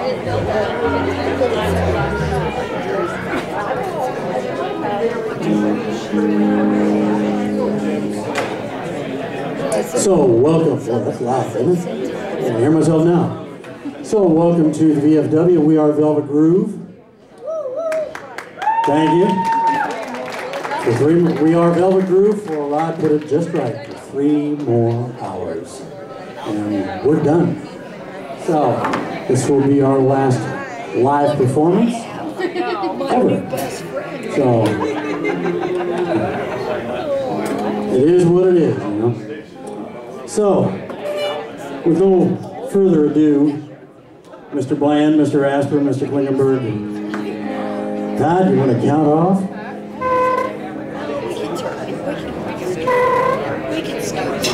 So, welcome. Well, that's loud, isn't it? I can hear myself now. So, welcome to the VFW. We are Velvet Groove. Thank you. We are Velvet Groove for a ride, put it just right, for 3 more hours. And we're done. So, this will be our last live performance ever. So, it is what it is, you know. So, with no further ado, Mr. Bland, Mr. Asper, Mr. Klingenberg, and Todd, you want to count off? We can start.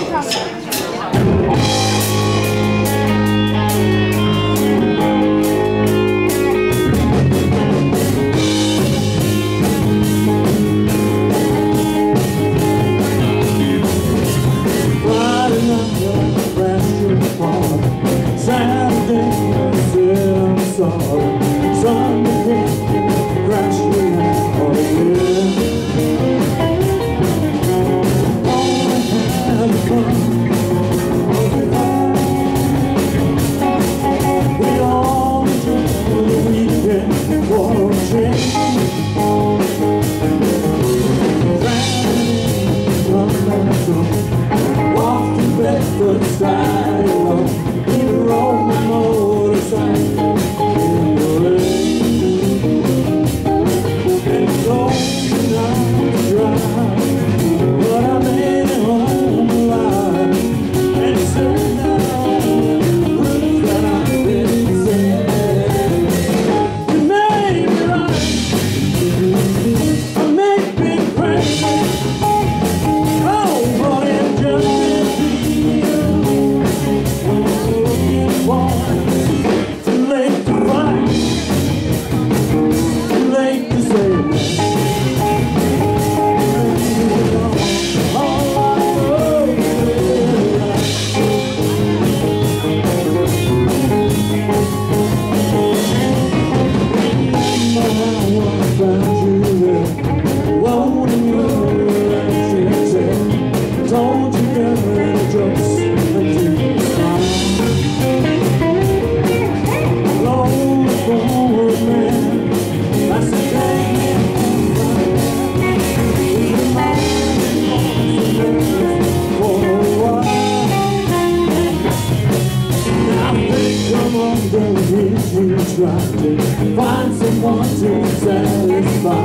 Find someone to satisfy.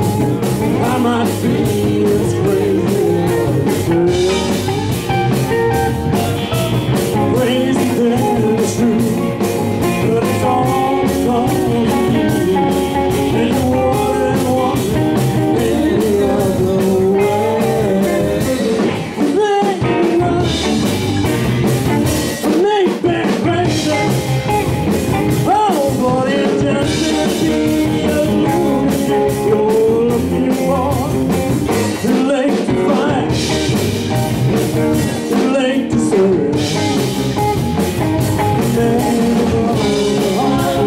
I might feel as crazy as crazy than the truth, but it's all because of you. And you wouldn't want it any other way. Make me run, make me crazy. Oh, but it's just a be a lunatic you're looking for. Too late to find, too late to serve. Never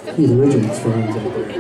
He's Richard's friends out there.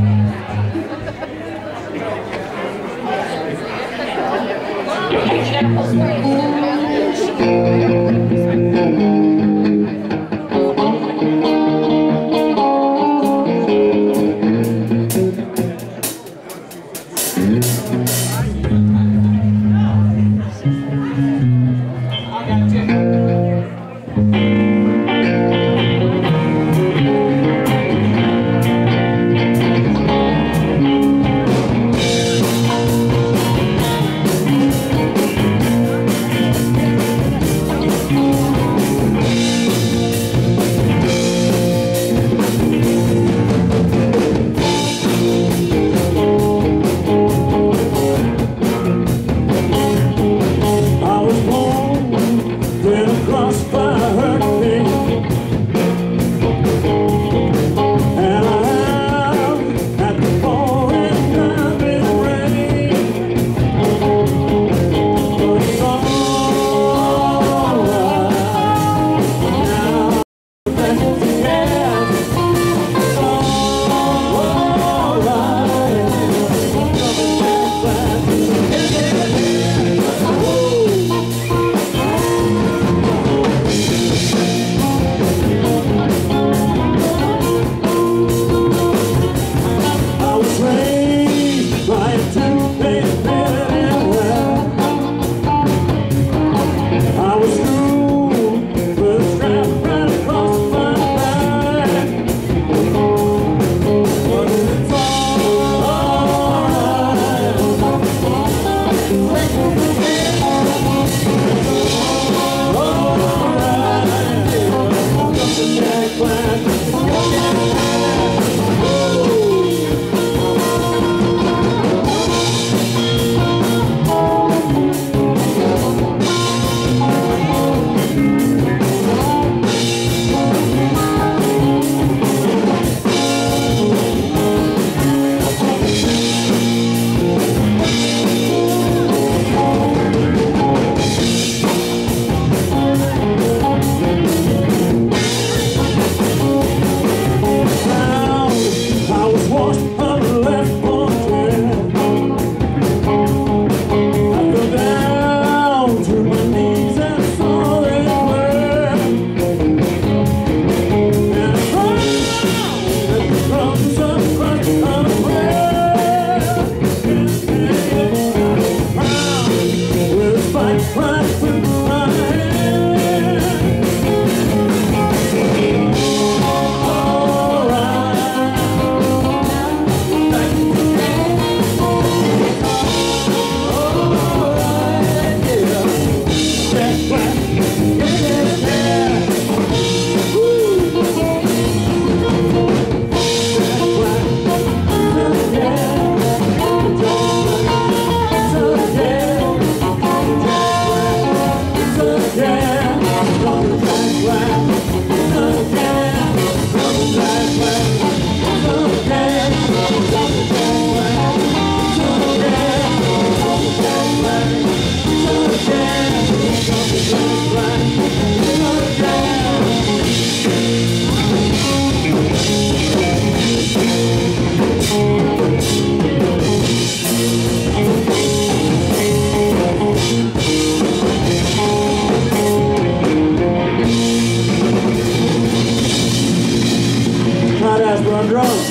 Todd Asper on drums.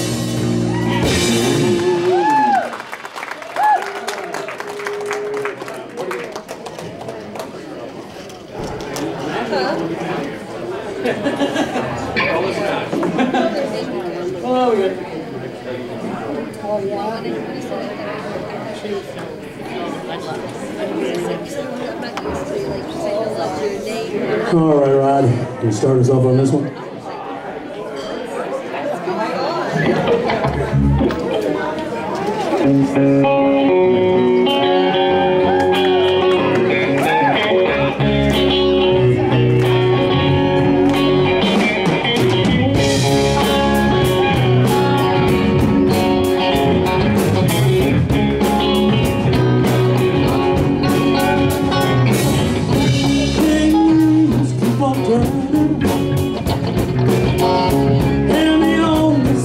Oh, we're good. Oh, yeah. All right, Rod. Can you start us off on this one? Things keep on turning, and the only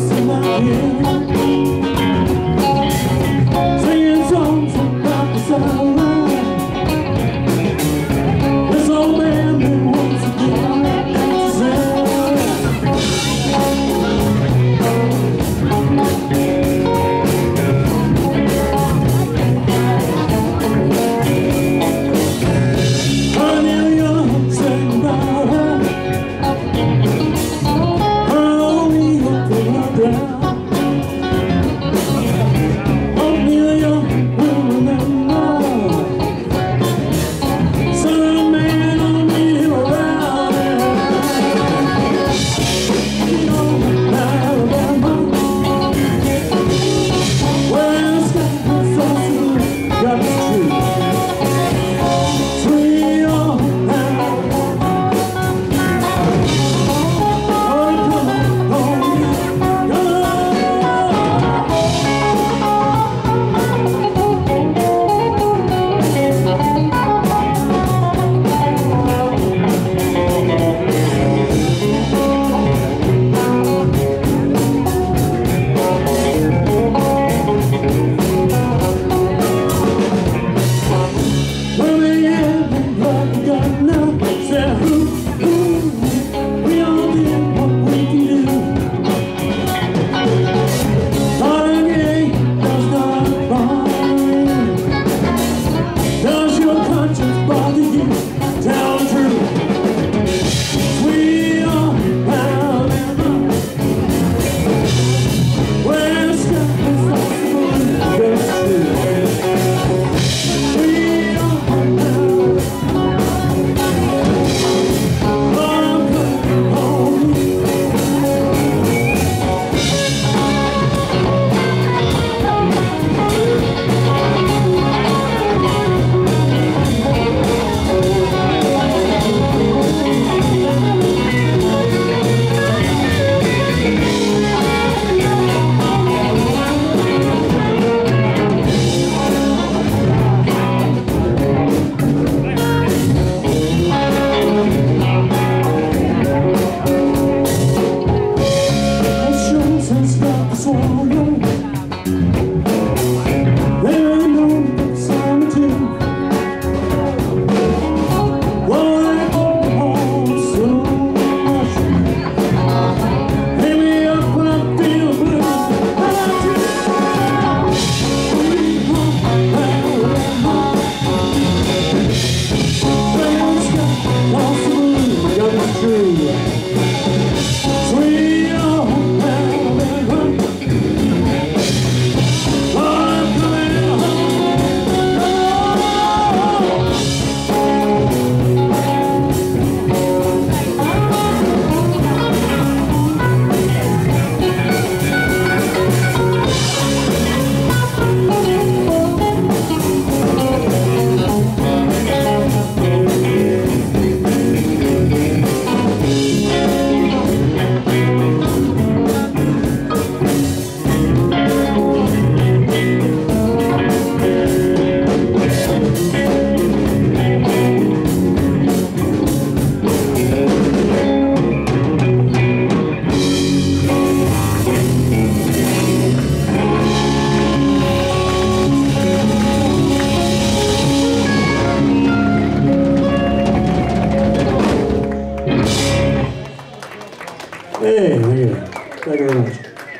much.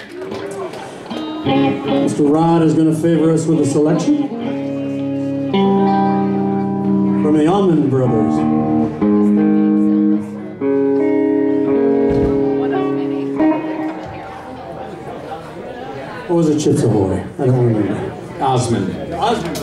Mr. Rod is going to favor us with a selection from the Allman Brothers. What was it, Chips Ahoy? I don't remember. Osmond. Osmond.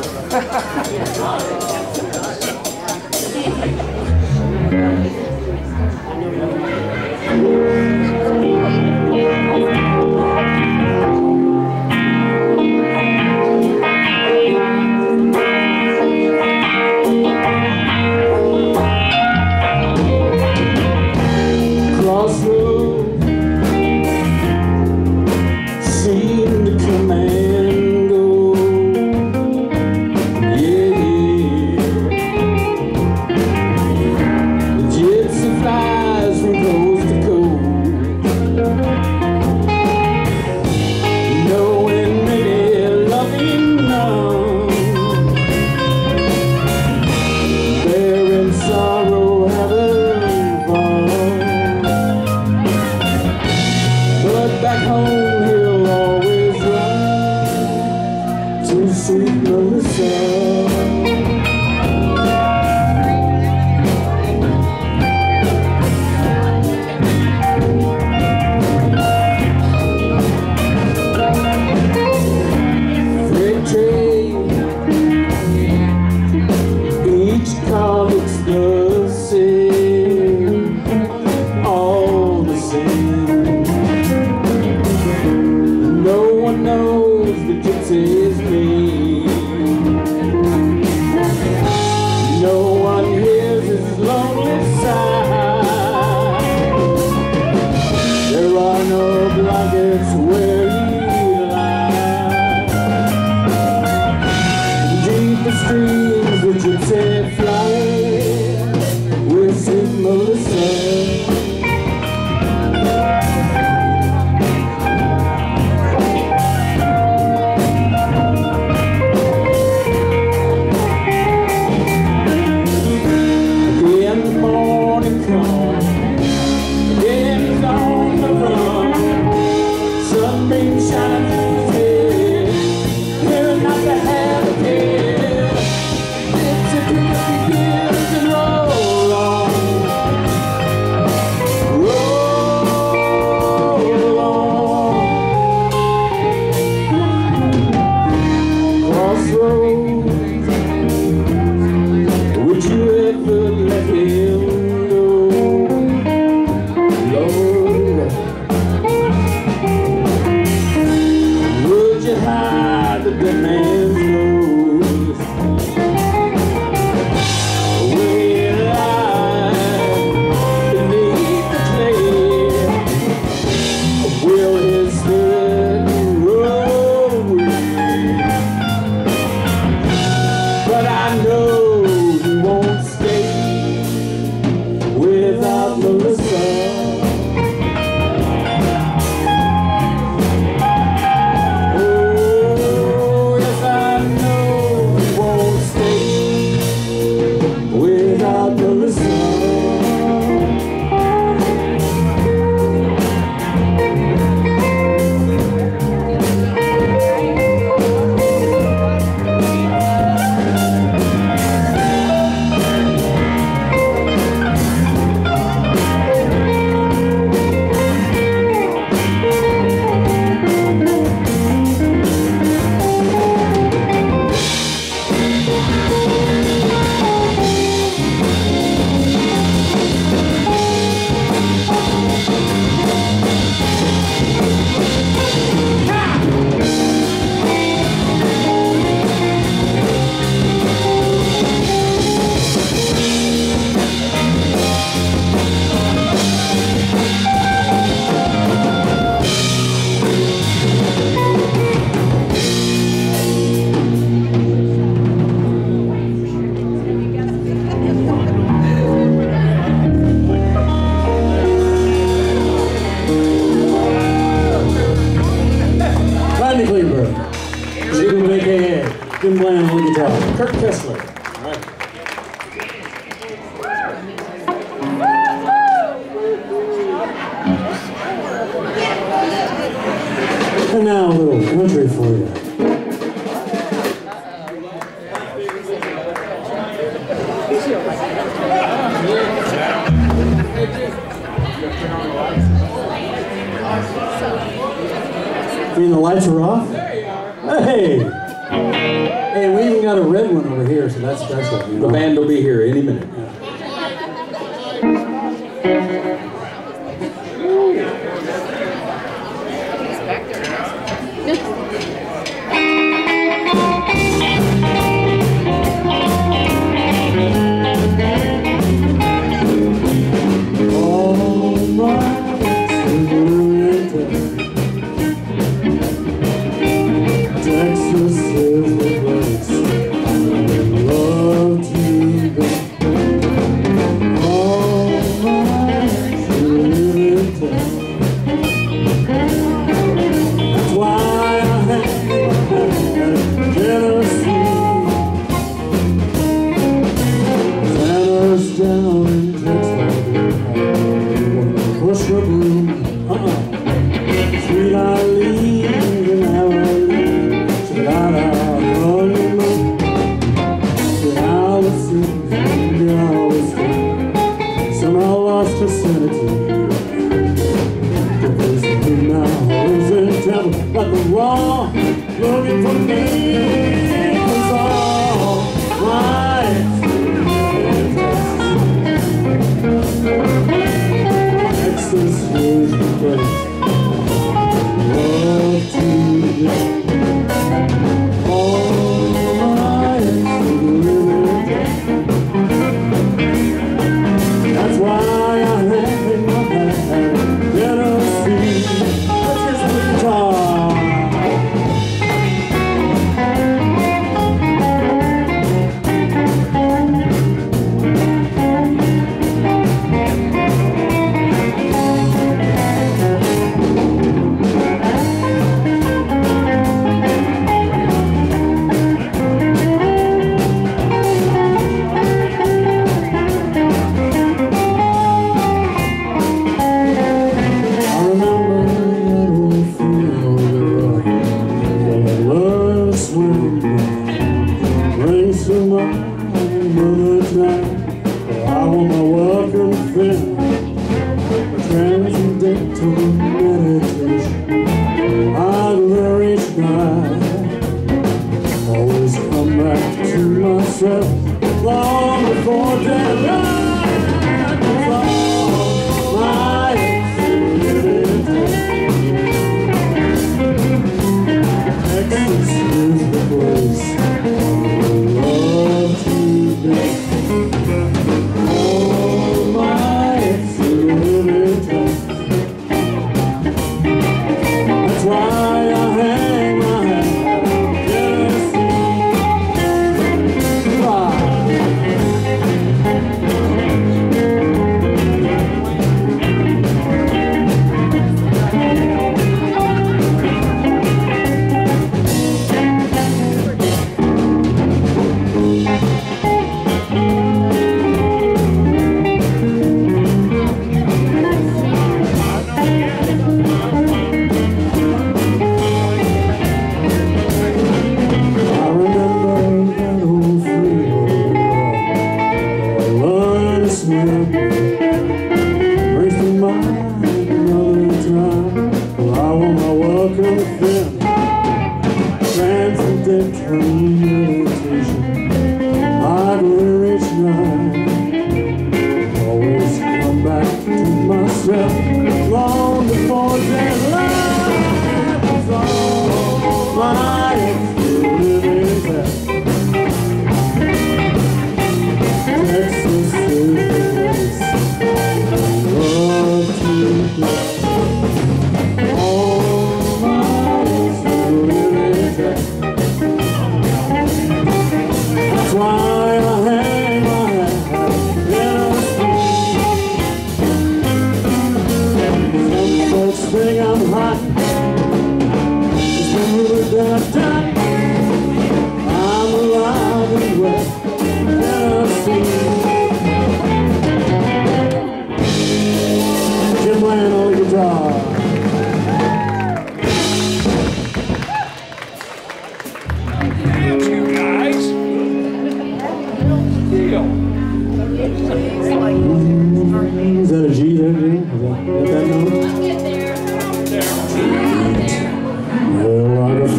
Jim Bland on guitar. Curt Kessler. All right. And now a little country for you. Mean the lights are off? Hey! Hey, we even got a red one over here, so that's special. You know? The band will be here any minute.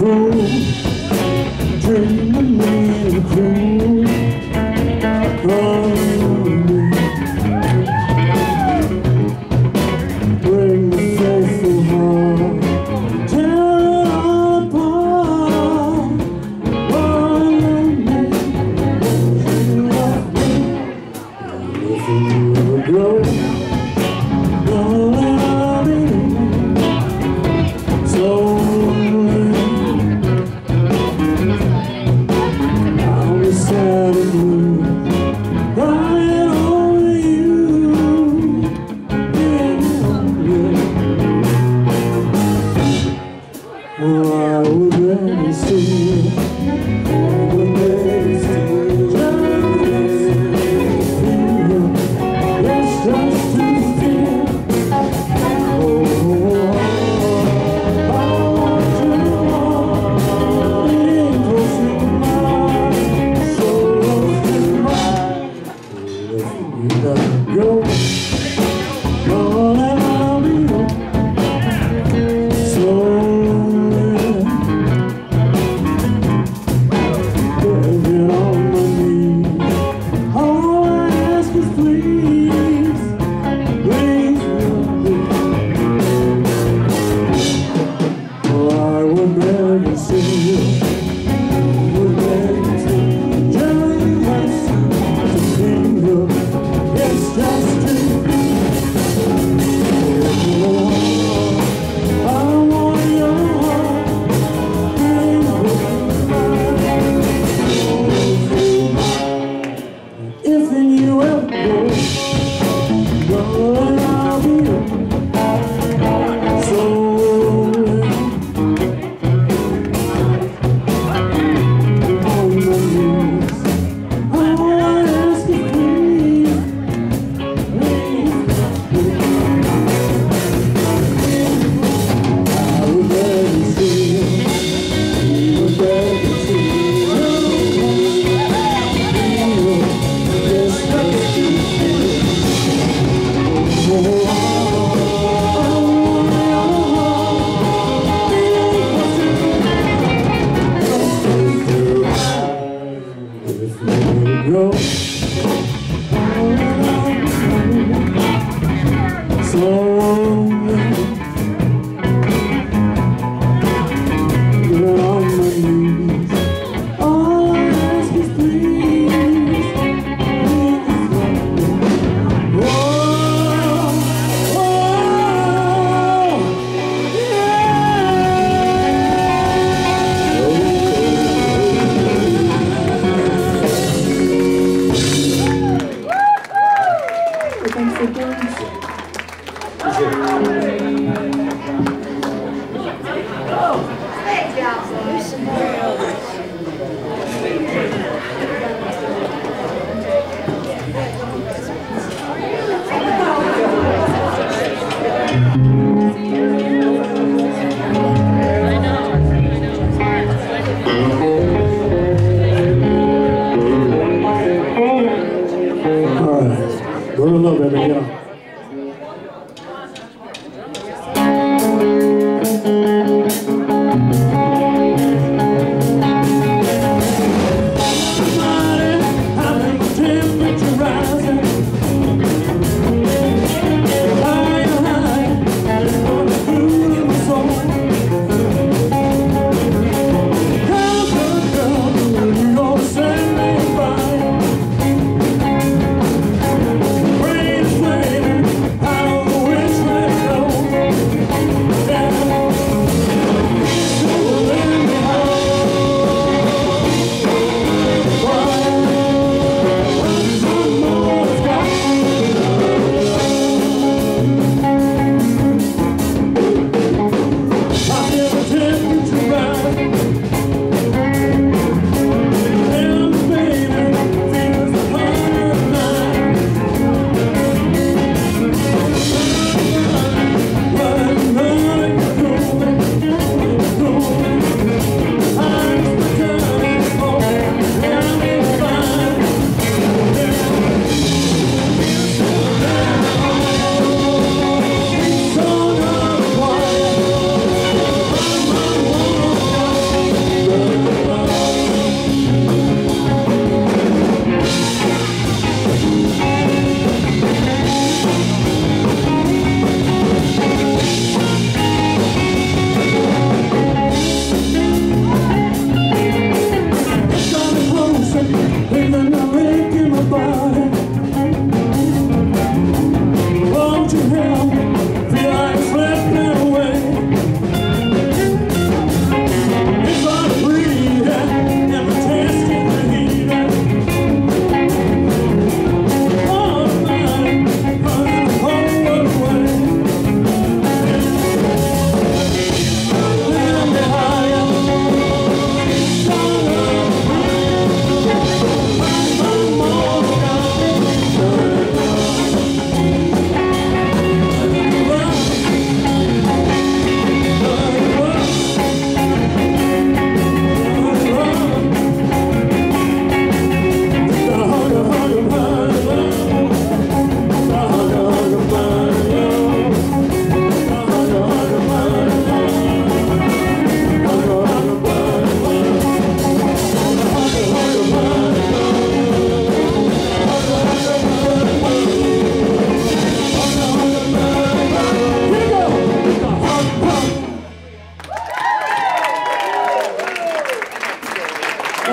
cool, dreaming and cool. Bring the faithful home, tear it all apart. You love me, and if you will grow,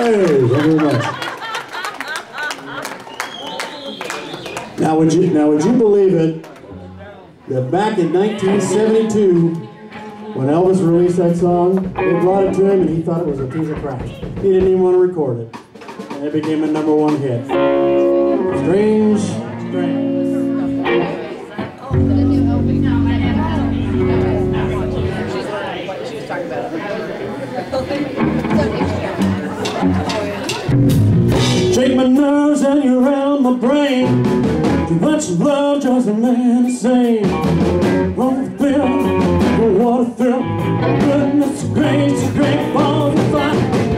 Hey, thank you very much. Now would you believe it that back in 1972, when Elvis released that song, they brought it to him and he thought it was a piece of crap. He didn't even want to record it. And it became a #1 hit. Strange, strange. Shake my nerves and you're out my brain. Too much love just a man insane. What a thrill, what a thrill. Goodness gracious, great balls of fire.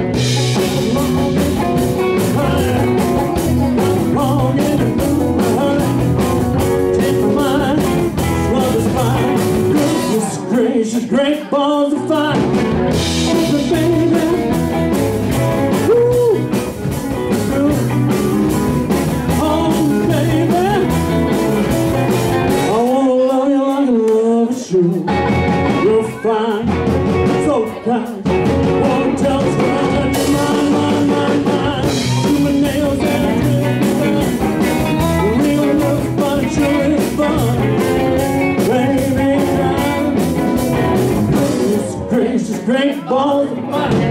Long in the moon, take my mind, love is fire. Goodness gracious, great balls of fire. But baby, you're fine, so kind. Wanna tell us that you're mine, mine, mine, mine. Do my nails and the real love's fun, sure is fun. Baby, goodness gracious, great balls of fire.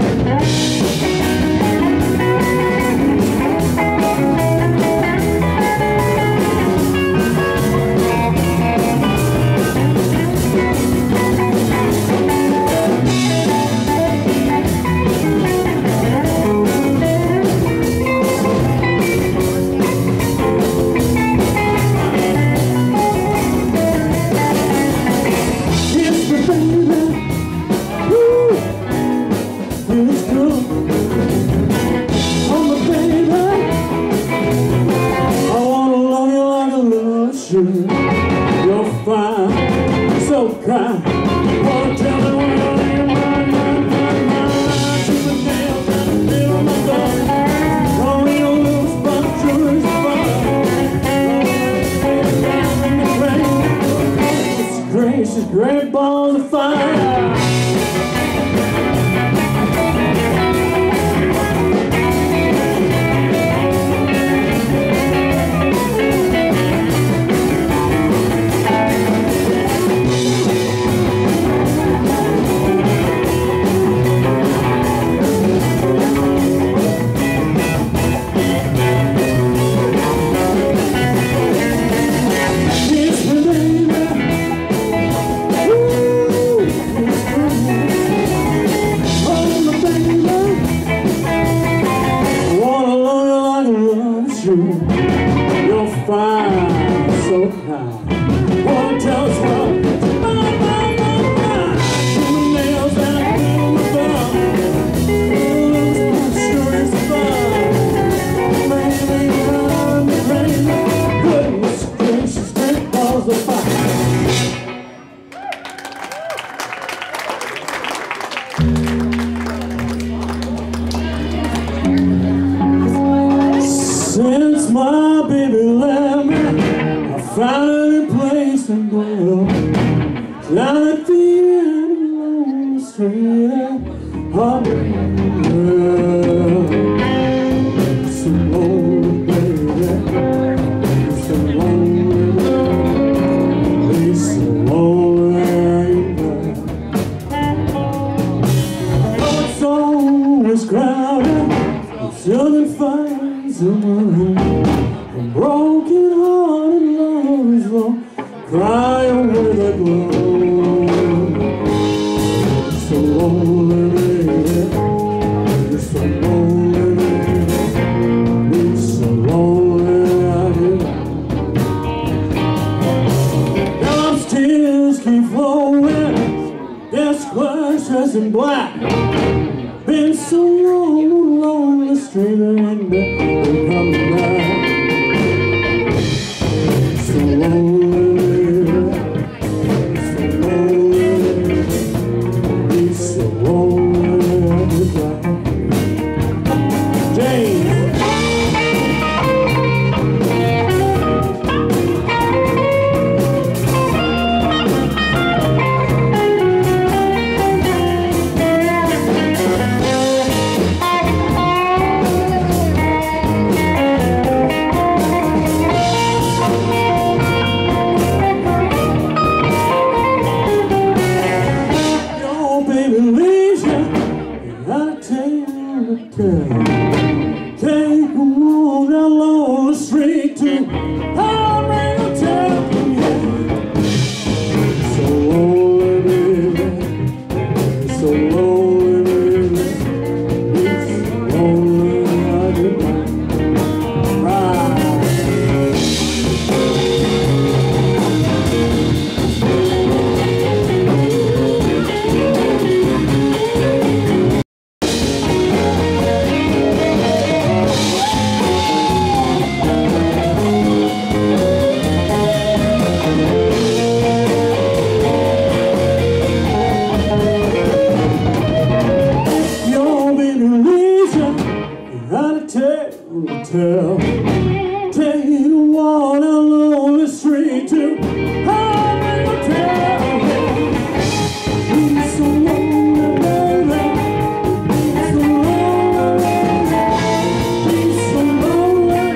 You're fine, so kind. Wanna tell me what you're mine, mine, mine, mine. Keep my nails and the feel of my thumb. Don't need a little spot, sure is fun. It's gracious, great balls of fire. You're fine, so kind. Wanna tell us what? Mine, mine, mine, mine. Do my nails and I feel my thumb. Sure is fun. Baby, I'm crazy. Goodness gracious, great balls of fire. Since my baby left me, I found a new place to dwell. Down at the end of the lonely street, it's so lonely, baby. It's so lonely, it's so lonely. Oh, it's always crowded, until they find someone. A broken heart and love is long, crying with a glow. It's so lonely, baby. It's so lonely, baby. It's so lonely out here. Now tears keep flowing, there's squares dressed in black. Been so long along the street and they're coming back. So lonely, so lonely, it's so lonely. James. Take a walk along the street to Heartbreak Hotel. So lonely, baby. It's so lonely, baby. It's so lonely, I did not cry. Take you on a lonely street to Heartbreak Hotel. It's so lonely, baby. It's so lonely, it's so lonely,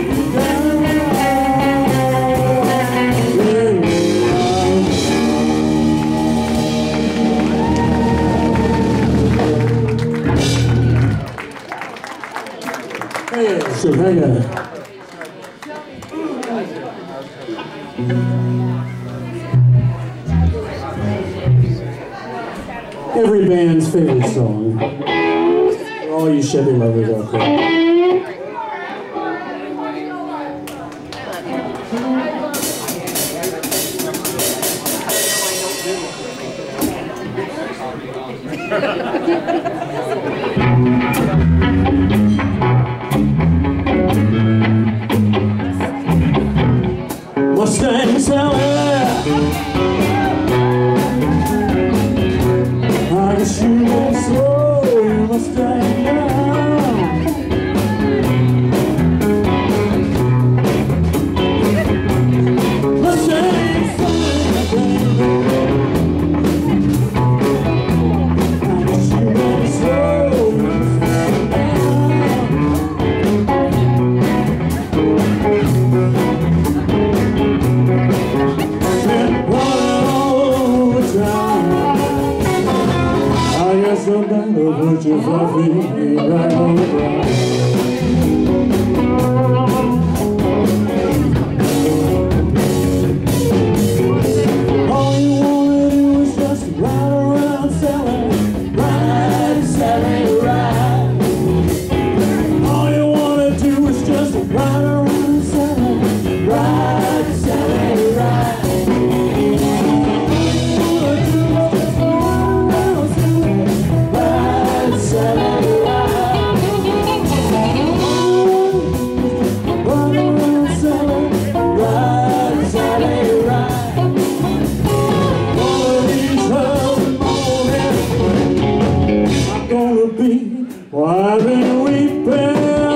hey, so hang on. Every band's favorite song. For all you Chevy lovers out there. Mustang Sally, I guess you go slow, Mustang down. Mustang Sally, I guess you go slow, Mustang down. Somebody put your 5 feet right on the ground. All you wanna do is just ride around selling, ride, selling, ride. All you wanna do is just ride around selling, ride, selling, ride. Why I've been weeping.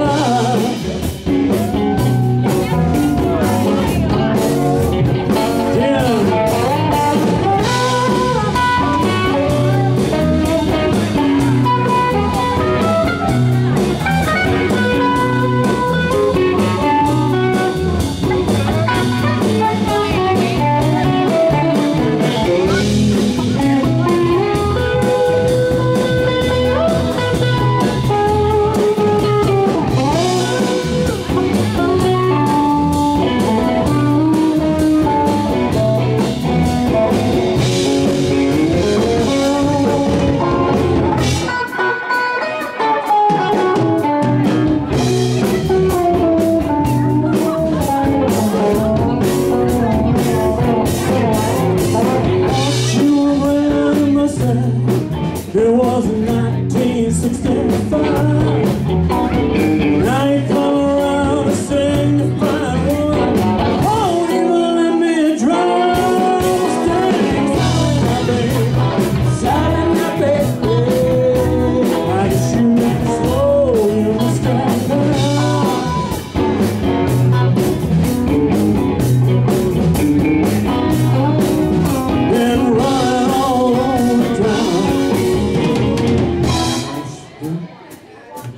It was 1965. Now you come around and signify. Oh, you will let me drive. Silent my baby. I guess you make it slow. You must stand been running all over town.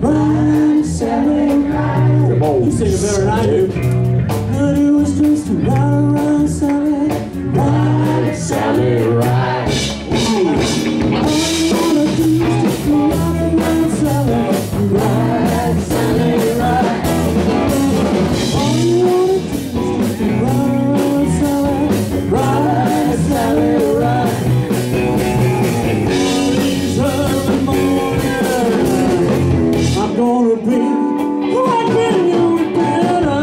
ride, Sally, ride. Come on, you sing it better than I do. But it was just to ride, Sally, ride, Sally, ride. All you wanna do is just to ride, Sally, ride, Sally, ride. All you wanna do is just to ride, Sally, ride, Sally, ride. These early mornings, I'm gonna be right with you better.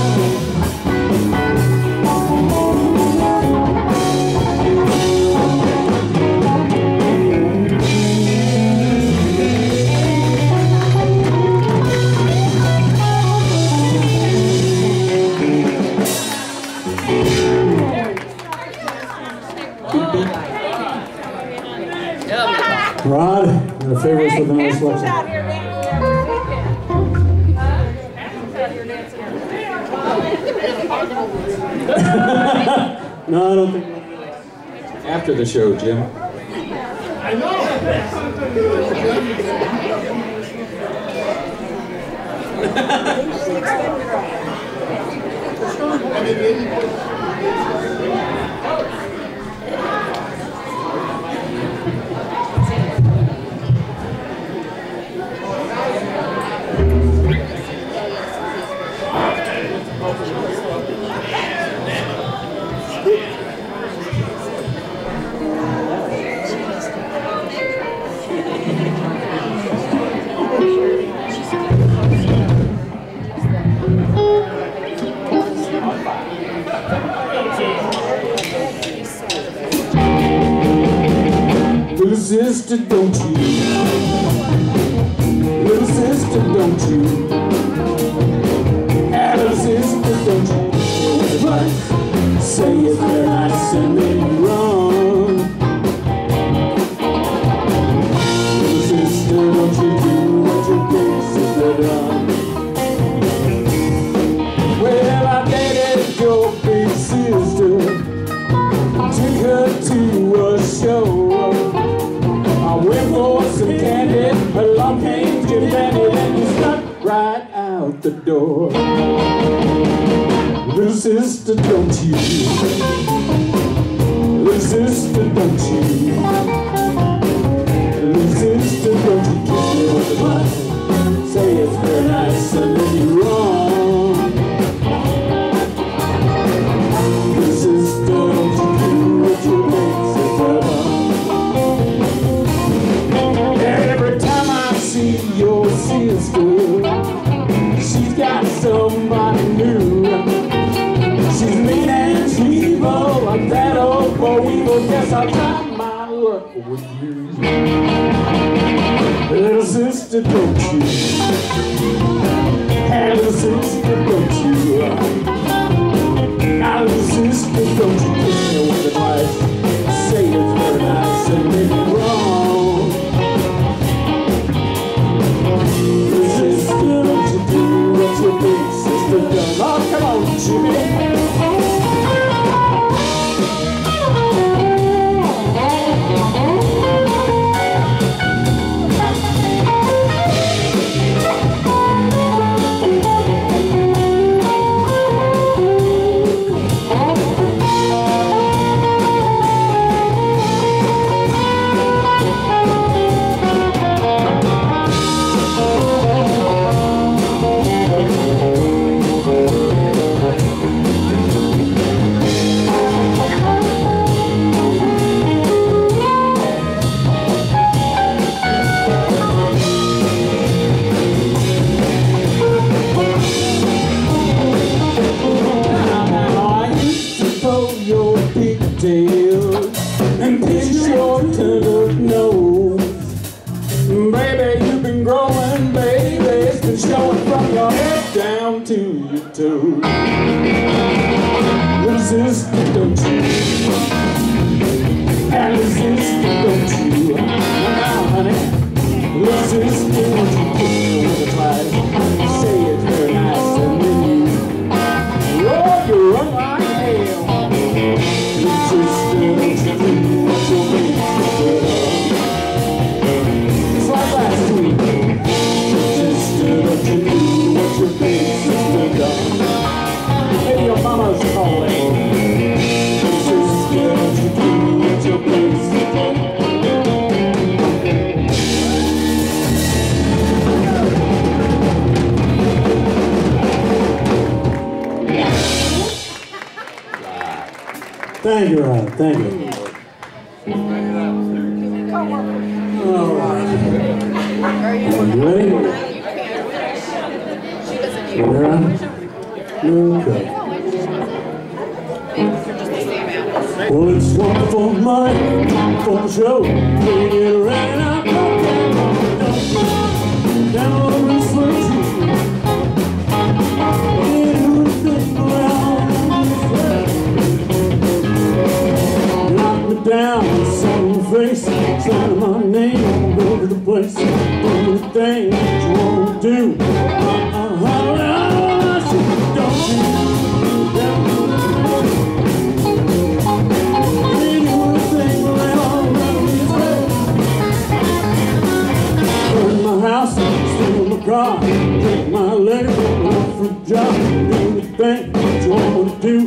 Rod, you're gonna favor us with another selection. No, I don't think. After the show, Jim. I know. Little sister, don't you? Little sister, don't you? Little sister, don't you? But say it very nice and then wrong. Little sister, don't you do what your big sister done? Well, I dated your big sister, took her to a show. I went for some candy, along came Jim Dandy, and you stuck right out the door. Little sister, don't you? Little sister, don't you? Little sister, don't you kiss me with the butt? Say it's very nice and then you're wrong. Little sister, don't you do what your big sister done? Every time I see your sister, she's got somebody new. She's mean and she's evil, like that old boy evil. Guess I'll try my luck with you. Little sister, don't you? Little sister, don't you? Little sister, don't you kiss me with advice? Say it's very nice and make it wrong. Little sister, don't you do what your big sister done? Oh, come on, Jimmy. And pinch your turnip nose. Baby, you've been growing, baby. It's been showing from your head down to your toes. Little sister, don't you? Little sister, don't you? Now, honey. Little sister, don't you kiss me with a twice? Say it's very nice and then you run like hell. Little sister, don't you do what your big sister done? It's like last week. Little Thank you, Rob. Thank you. All right. You ready? You ready? Okay. Well, it's wonderful money for the show. We get right out down on the switch. Knock me down, sun in the face, sign my name, go to the place, do the thing that you want to do. Don't you? Burn my house, steal my car, take my leg, look for a job, do the thing that you want to do.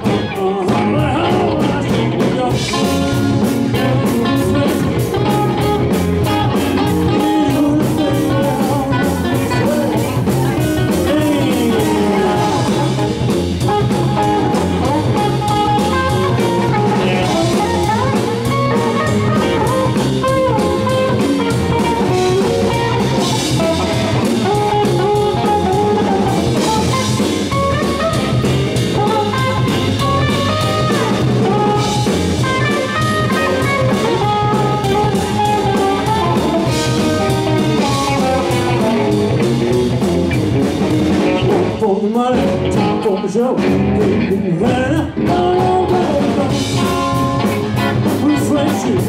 For the money, time for the show. Refresh you.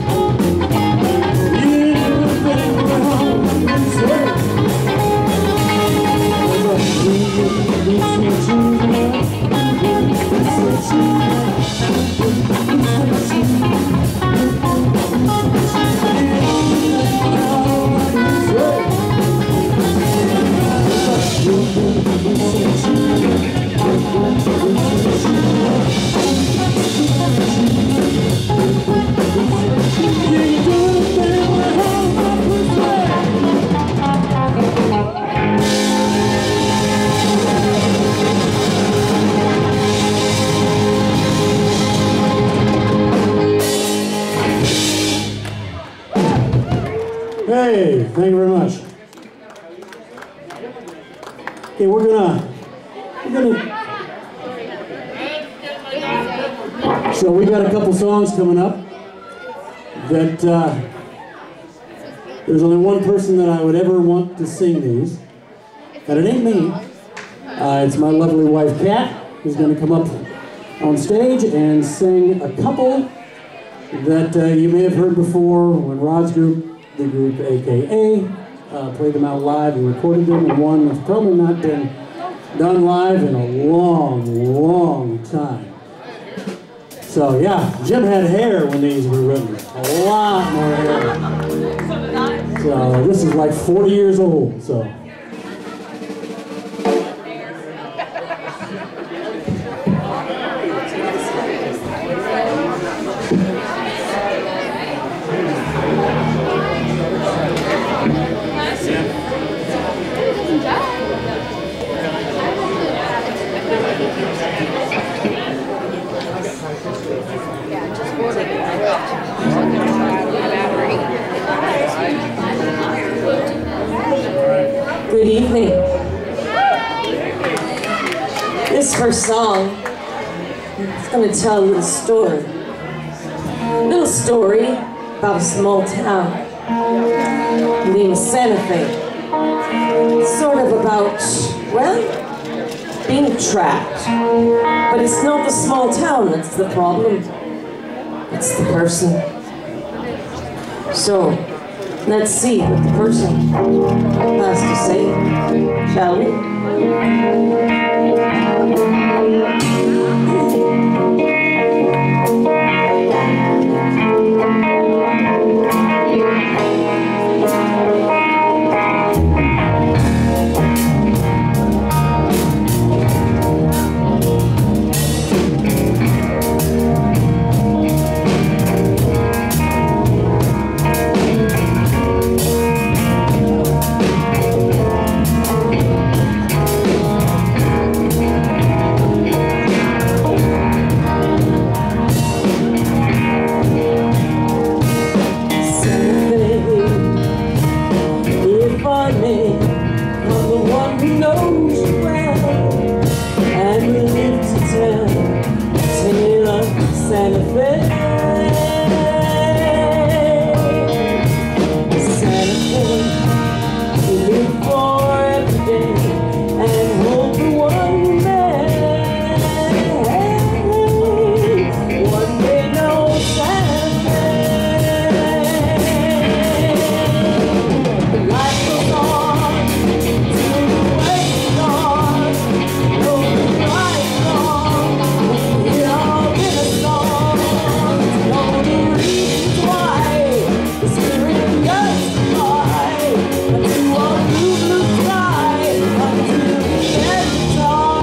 Hey, thank you very much. Okay, we're gonna. So we got a couple songs coming up that there's only one person that I would ever want to sing these, and it ain't me. It's my lovely wife, Kat, who's gonna come up on stage and sing a couple that you may have heard before when Rod's group, the group AKA, played them out live and recorded them, and one that's probably not been done live in a long, long time. So yeah, Jim had hair when these were written, a lot more hair. So this is like 40 years old, so. Good evening. This first song is going to tell you a story. A little story about a small town named Santa Fe. Sort of about, well, being trapped. But it's not the small town that's the problem. It's the person. So, let's see what the person has to say, shall we? Fe. I'm the one who knows you well, and we live to tell the tale of Santa Fe. Santa Fe, we live for every day and hope the one man one day knows Santa Fe. Life goes on till the way is gone. No right wrong, we all get a song. Know the reasons why the spirit does fly unto our blue, blue sky, unto the end of time.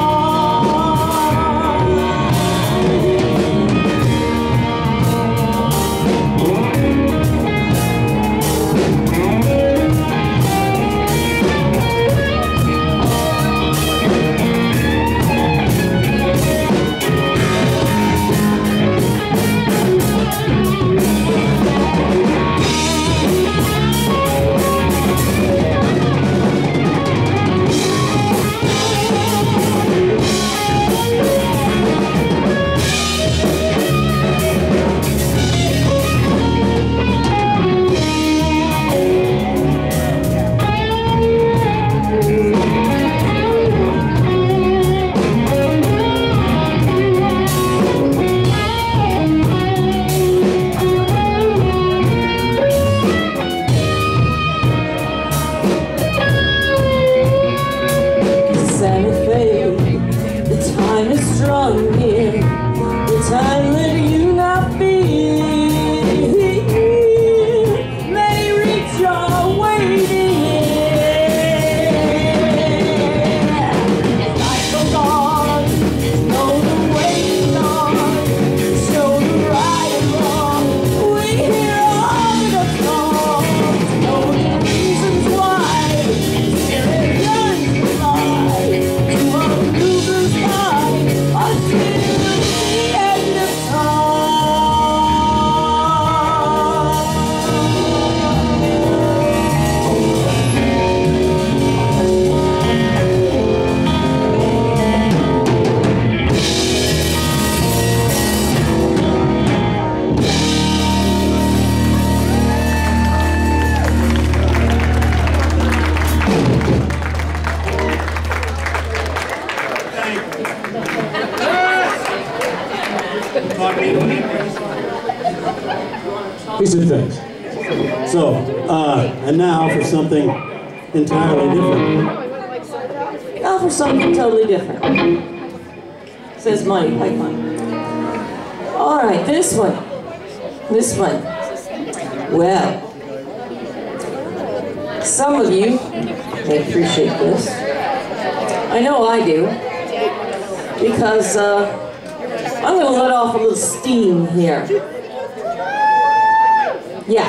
Santa Fe, the time is strong here, the time that you not feel. May reach your waiting. Life goes on, know the way is on, show the right and wrong. We hear all the songs, know the reasons why the spirit yearns to fly to a blue, blue sky until the end of He said thanks. So, and now for something entirely different. Now for something totally different. Says money, like money. All right, this one. Well, some of you may appreciate this. I know I do, because I'm going to let off a little steam here. Yeah.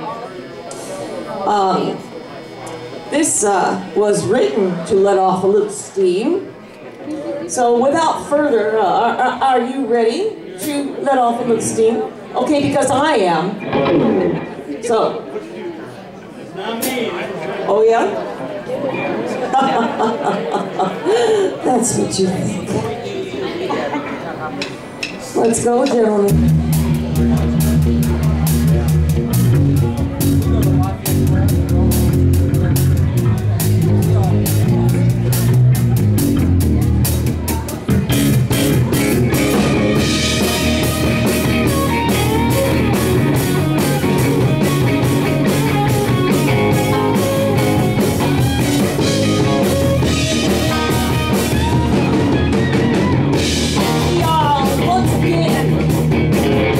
This was written to let off a little steam. So without further, are you ready to let off a little steam? Okay, because I am. So. Oh yeah? That's what you think. Let's go, gentlemen. Once again,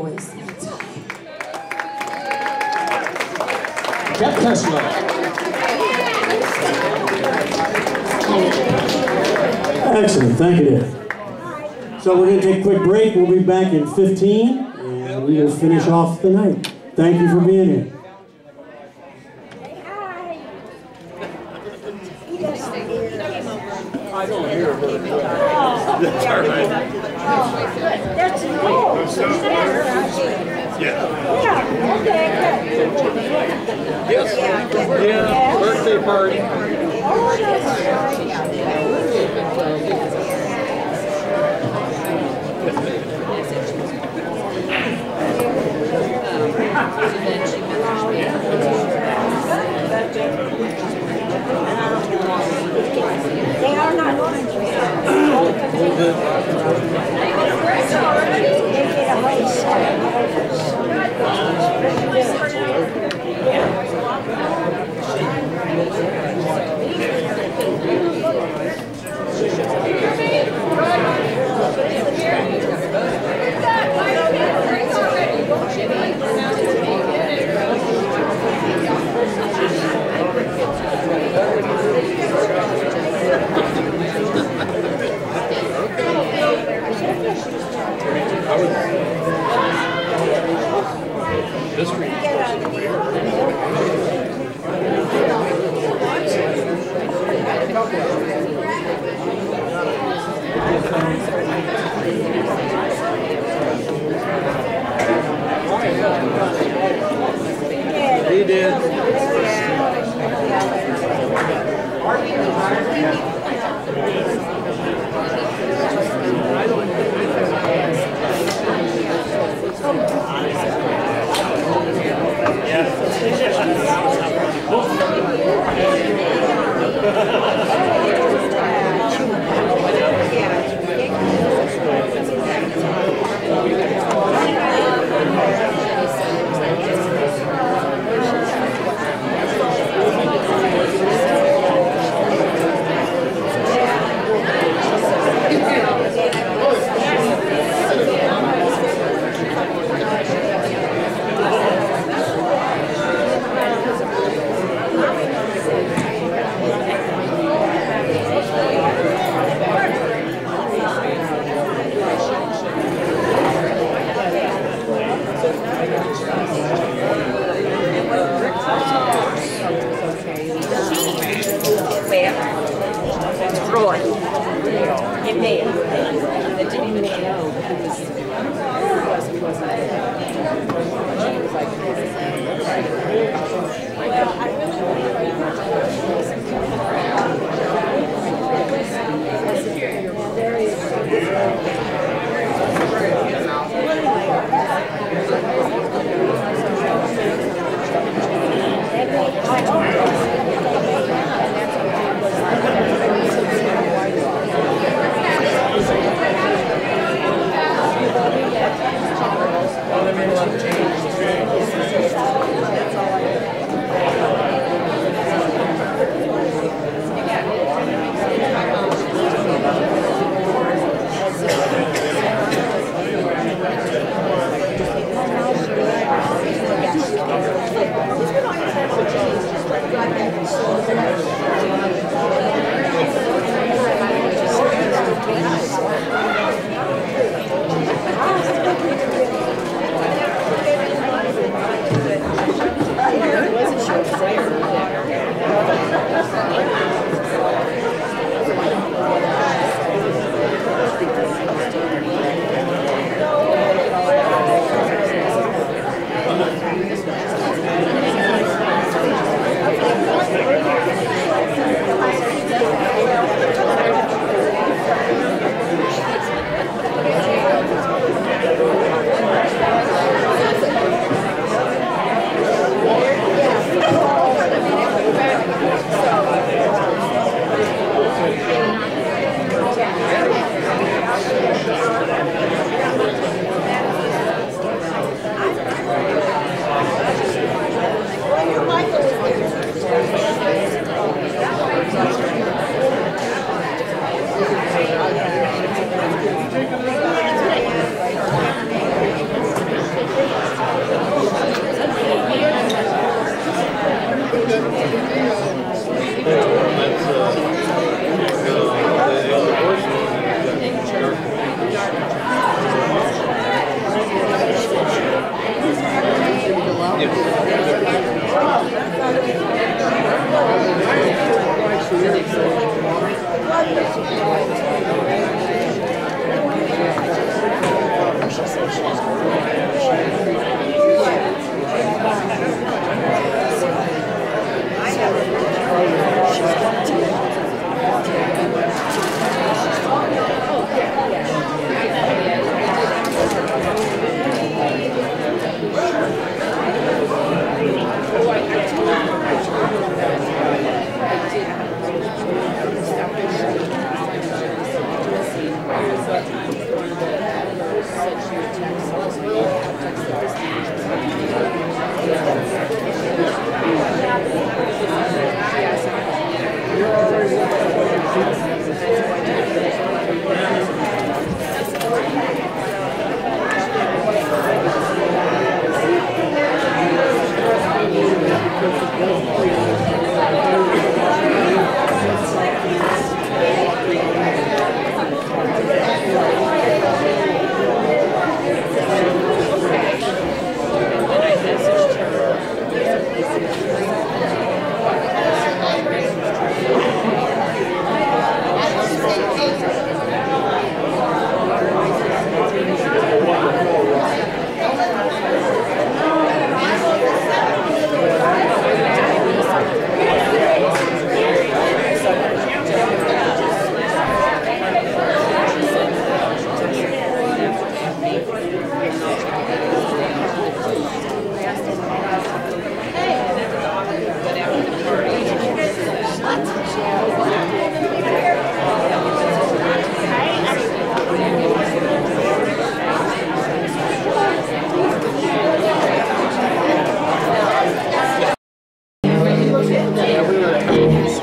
always the Todd. Kessler. Excellent, thank you, Dave. So we're going to take a quick break. We'll be back in 15, and we will finish off the night. Thank you for being here. I don't hear her. That's all right. That's cool. Yeah. Okay, Yes. Yeah. Birthday party. They are not going to. He did.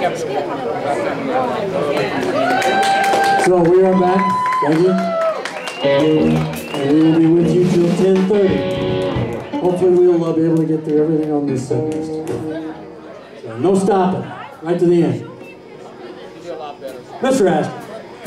So we are back, thank you. And we will be with you till 10:30. Hopefully we'll be able to get through everything on this set list. So no stopping, right to the end. Mr. Asper.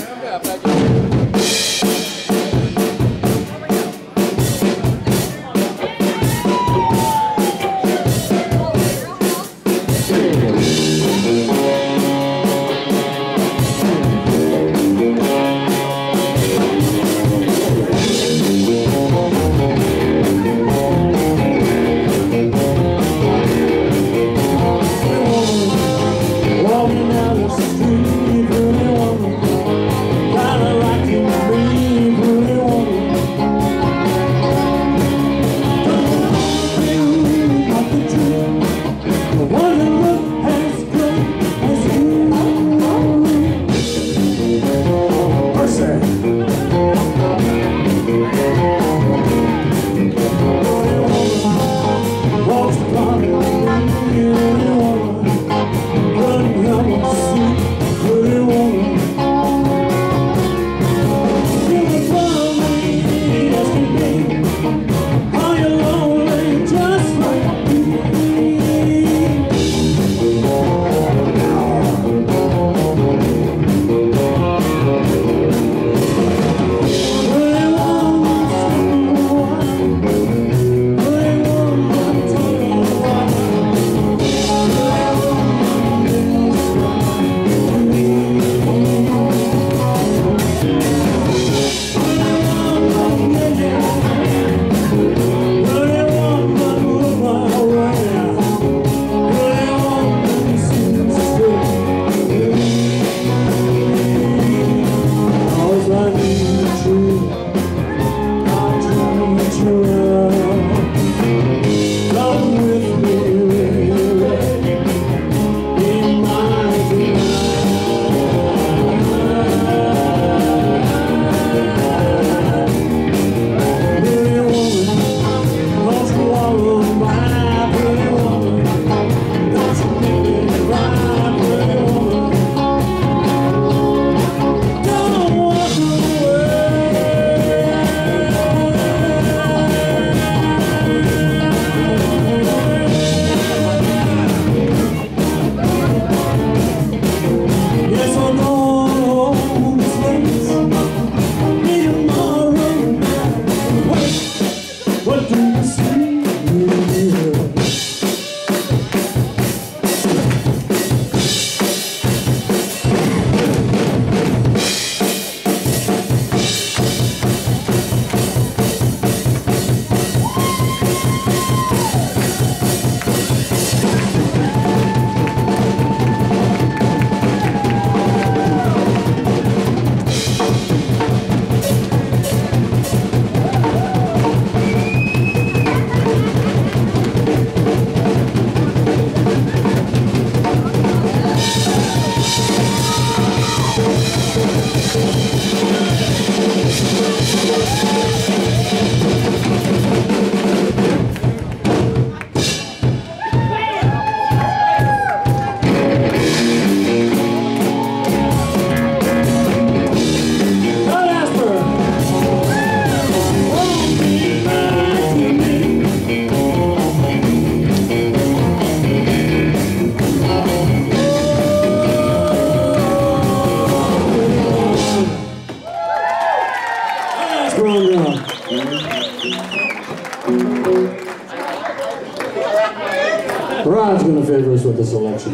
Rod's going to favor us with the selection.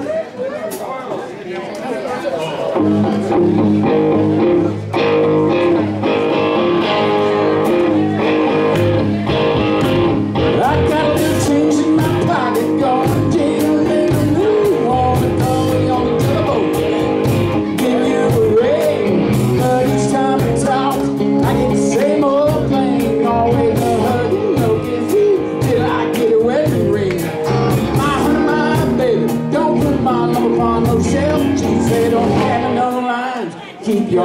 I got a little change in my pocket, going to jail, living new, wanna call me on the telephone, give you a ring, but each time we talk, I get the same old thing, always a hurting, no kiss you, till I get a wedding ring. My honey, my baby, don't put my love upon no shelf, she said don't have no lines, keep your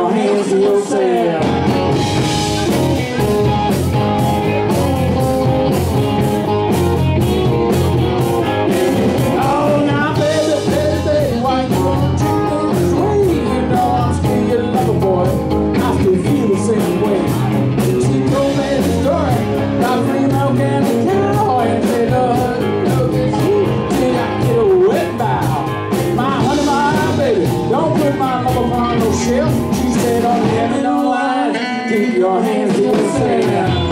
your hands in the sand.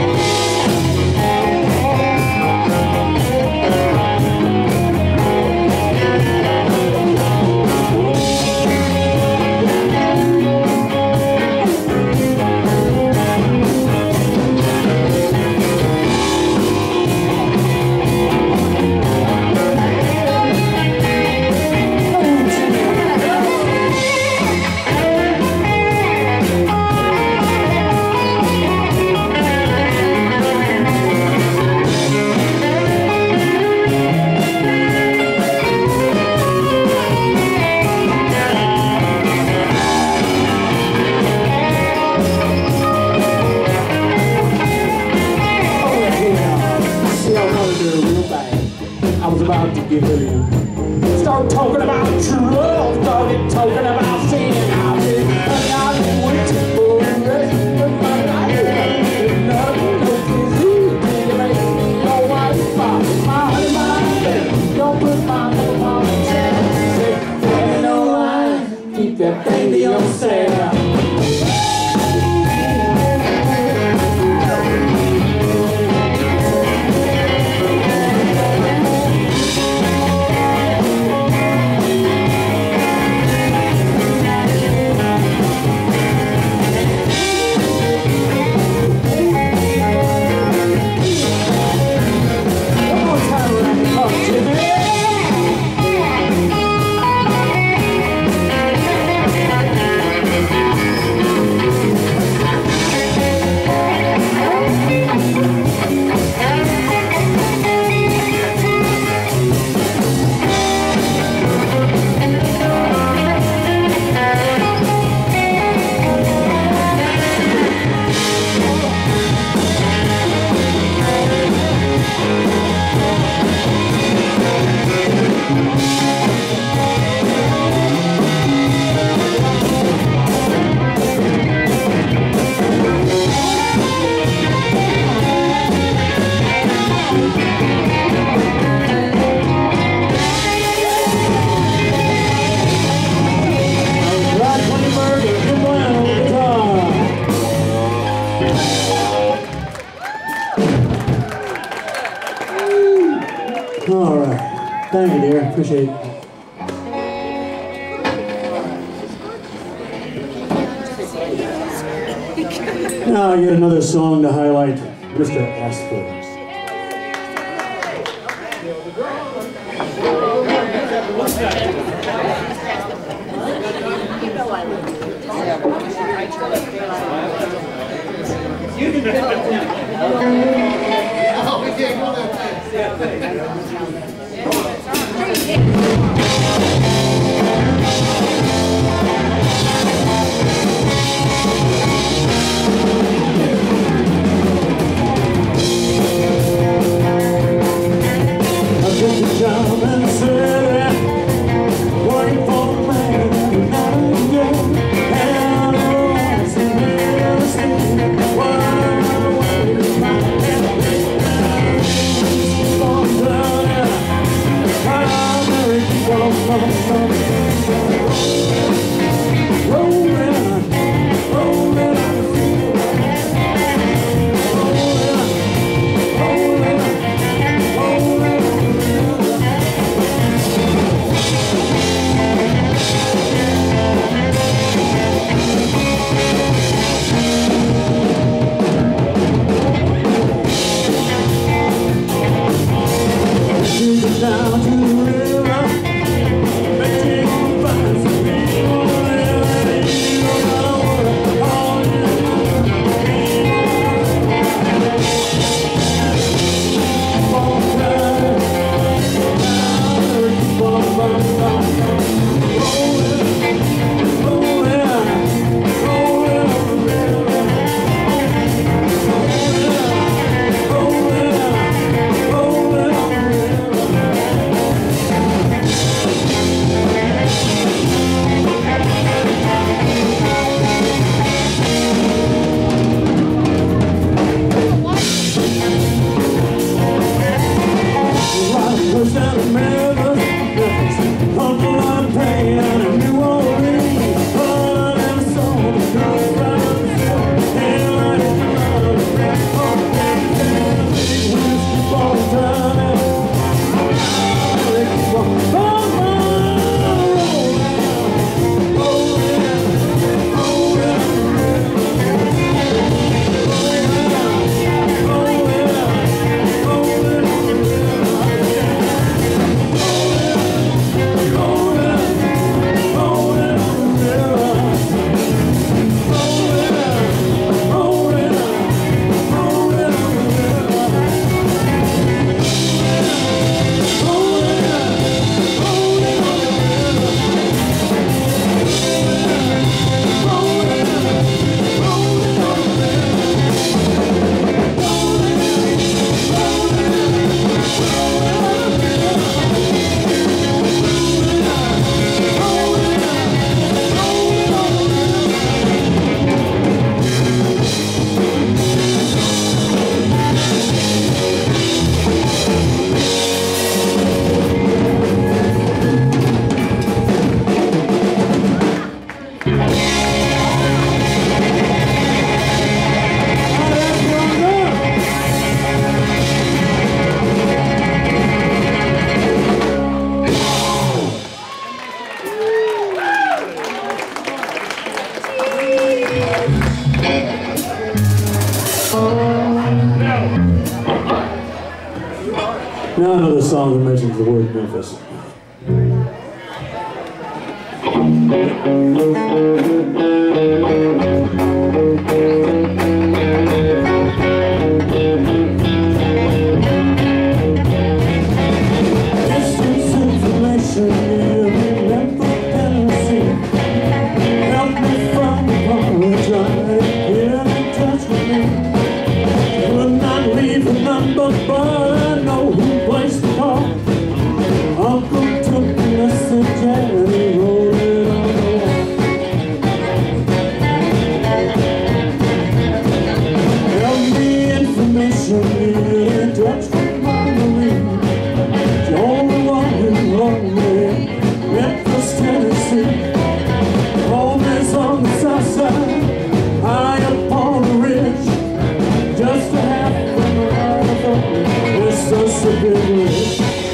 About to give it in. Start talking about truth, started talking about sin. I've been waiting for the rest of my life. Nothing no disease, you make me your wife. My honey, my baby, don't put my name on the chest. Say, ain't no lie, keep that thing to yourself. All right. Thank you, dear. Appreciate it. Now I get another song to highlight Mr. Asper. Now another song that mentions the word Memphis. Distance information in Memphis, Tennessee. Help me find the power, try to get in touch with me. Could not leave a number, but I know who placed the call. Uncle took the message and he wrote it on the wall. Help me information, in touch with my marine. The only one who wrote me, Memphis, Tennessee. Home is on the south side, high up on the ridge. Just a half from the river, it's just a big ridge.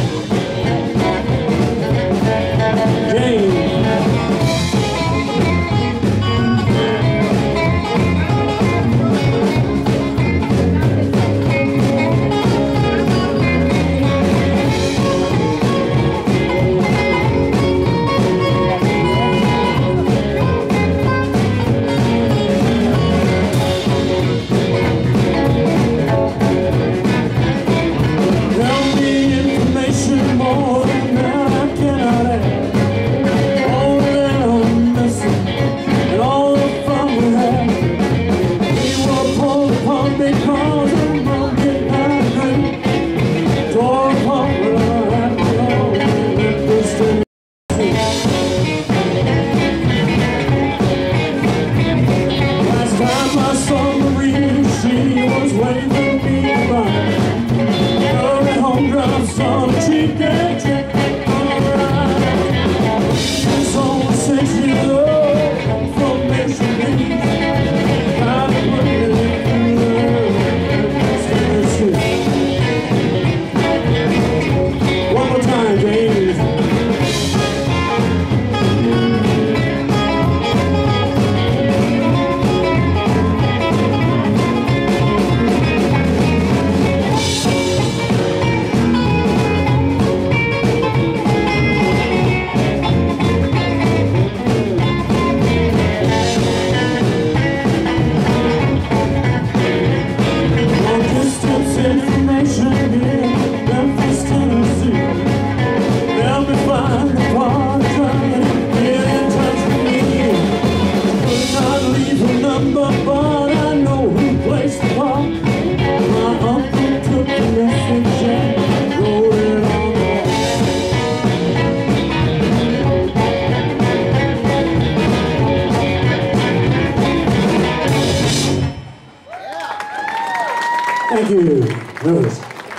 Thank you, Memphis.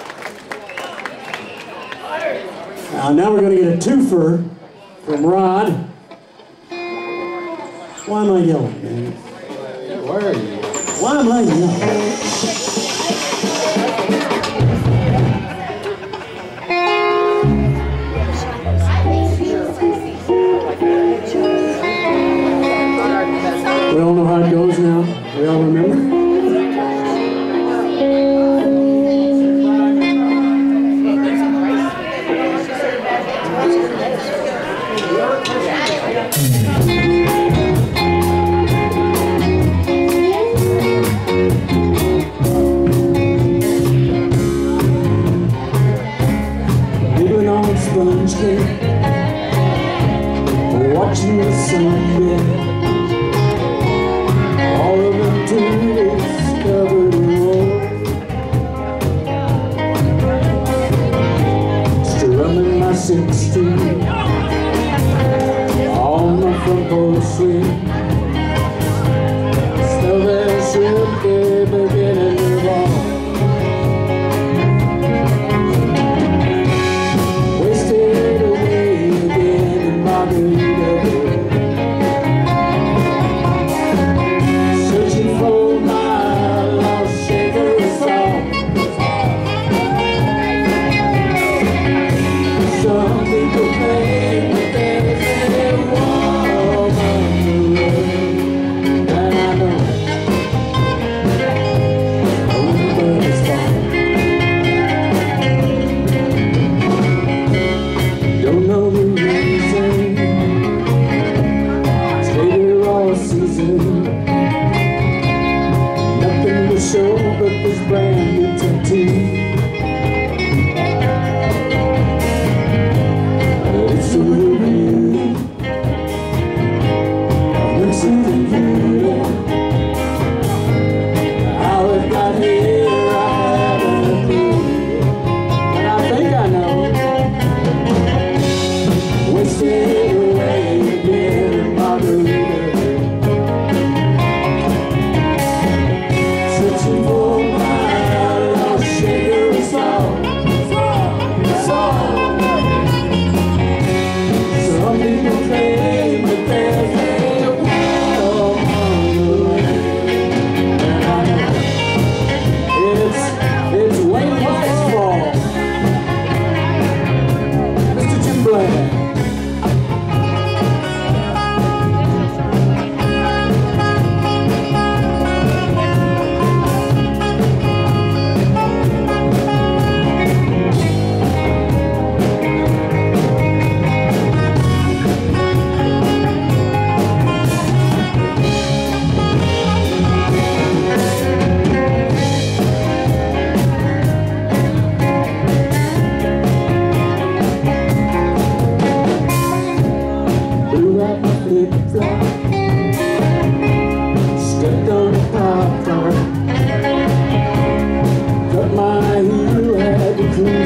Now we're going to get a twofer from Rod. Why am I yelling, man? Where are you? Why am I yelling? We all know how it goes now. We all remember. Sponge cake, watching the sun bend, all of the tools covered in wool, strumming my 16 on my front porch swing. Still there should be beginning to fall. Searching for my lost shaker song. Some people think that there's a woman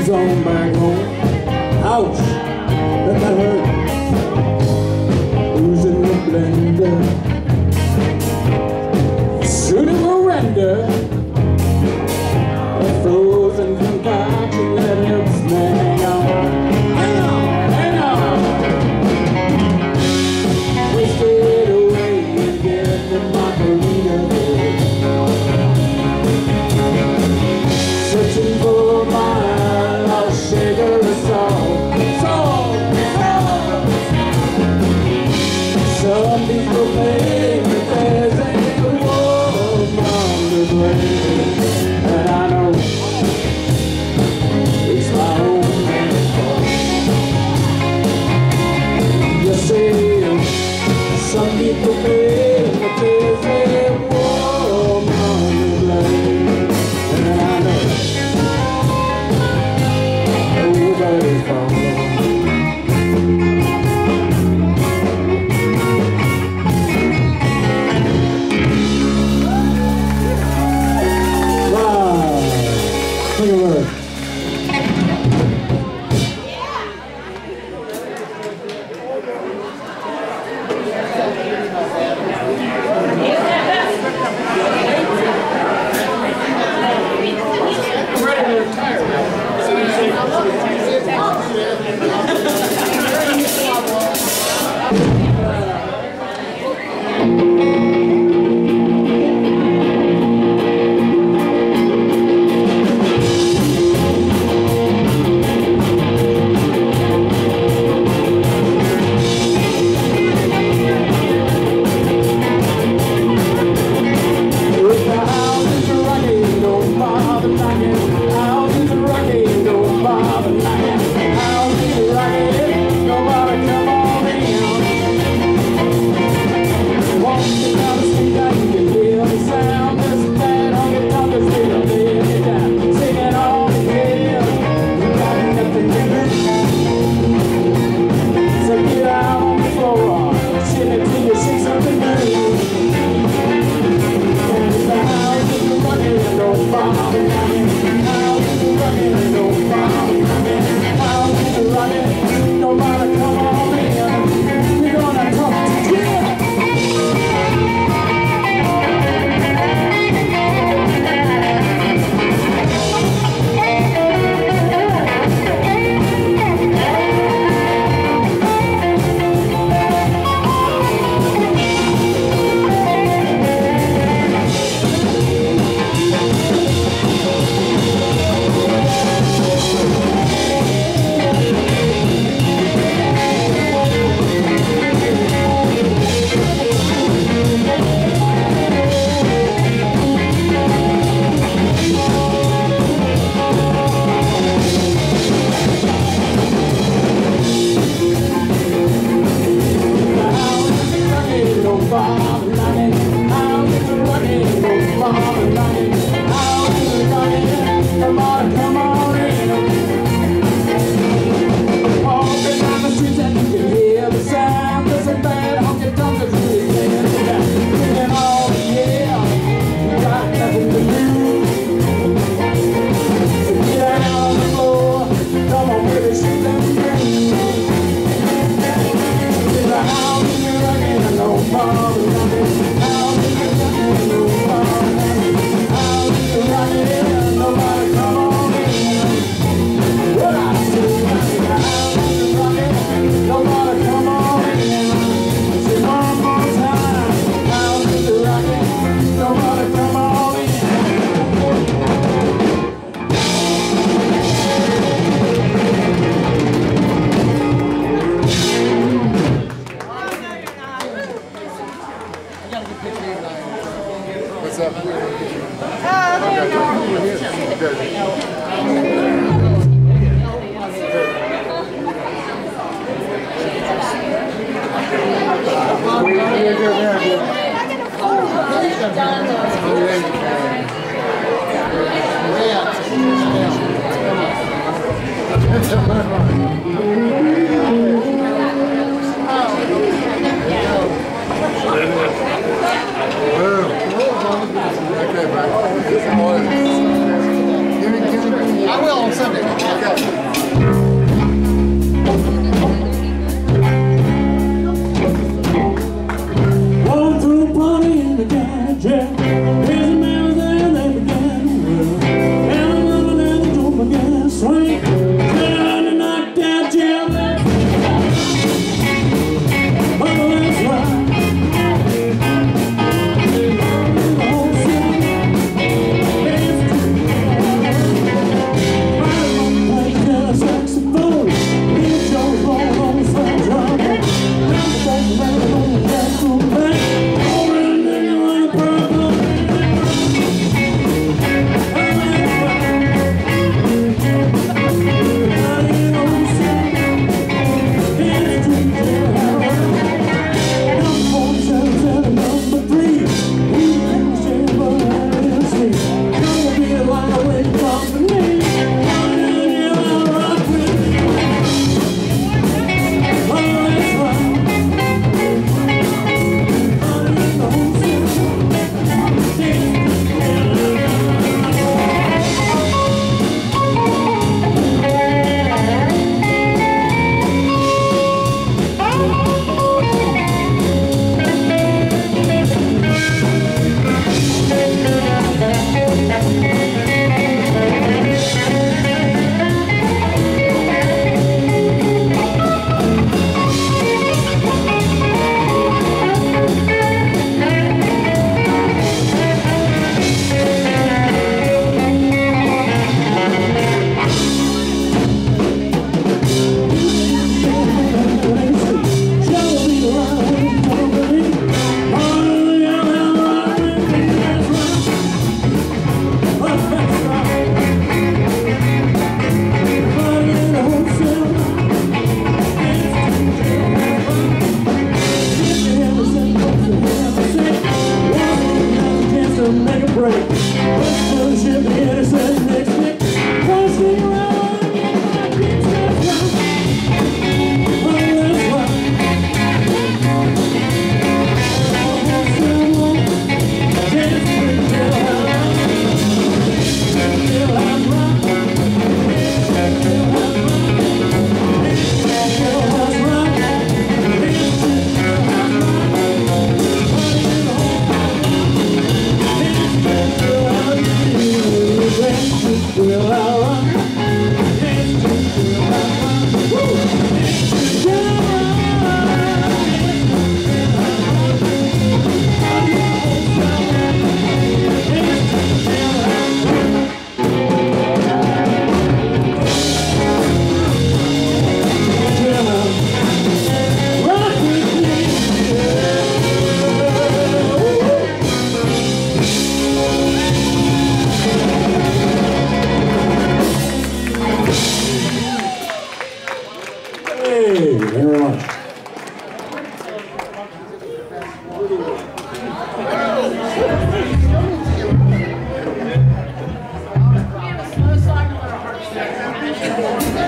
comes on back home. Ouch! That hurt. Who's in the blender? Shooting Miranda. A frozen concoction that helps me hang on. Hang on, hang on. Wasted away and get the margarita. Searching for my lost shaker of salt.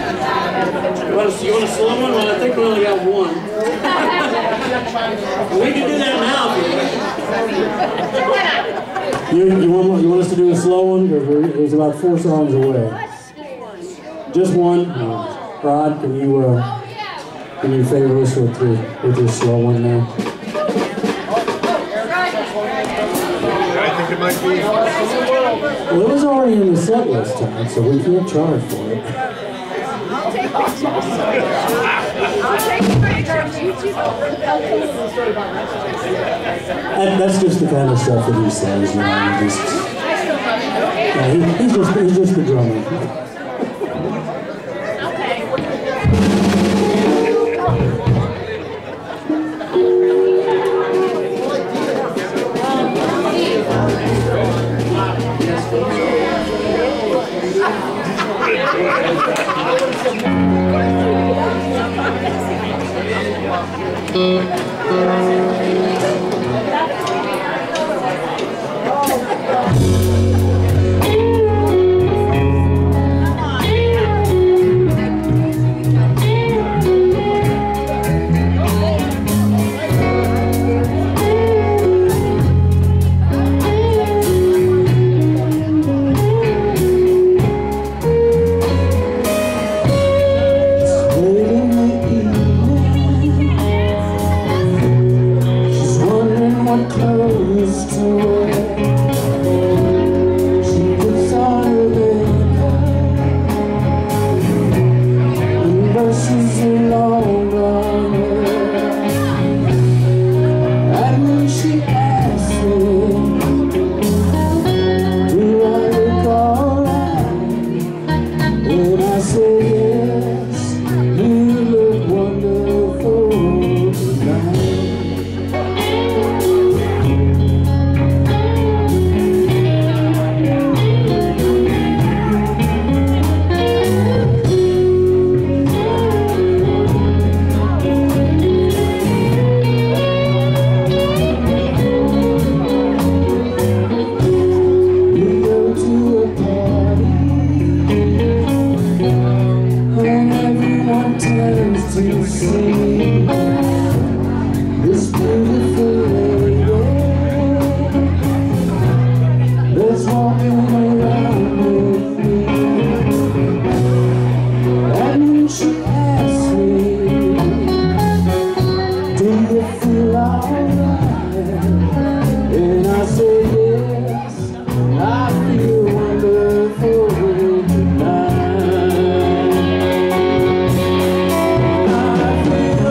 You want a slow one? Well, I think we only got one. We can do that now if you want. You want us to do a slow one? Because it was about 4 songs away. Just one. Rod, can you favor us with your slow one now? I think it might be. Well, it was already in the set list time, so we can't charge for it. I'll take pictures. I'll take pictures. That's just the kind of stuff that he says, you know. He's just the drummer. I feel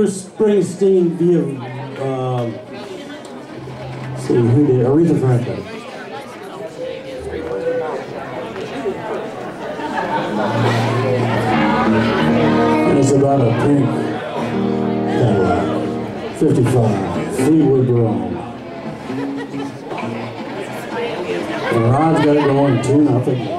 Bruce Springsteen via, see who did, Aretha Franklin. And it's about a pink Cadillac, 55, Fleetwood Brown. And Rod's got it going 2-0.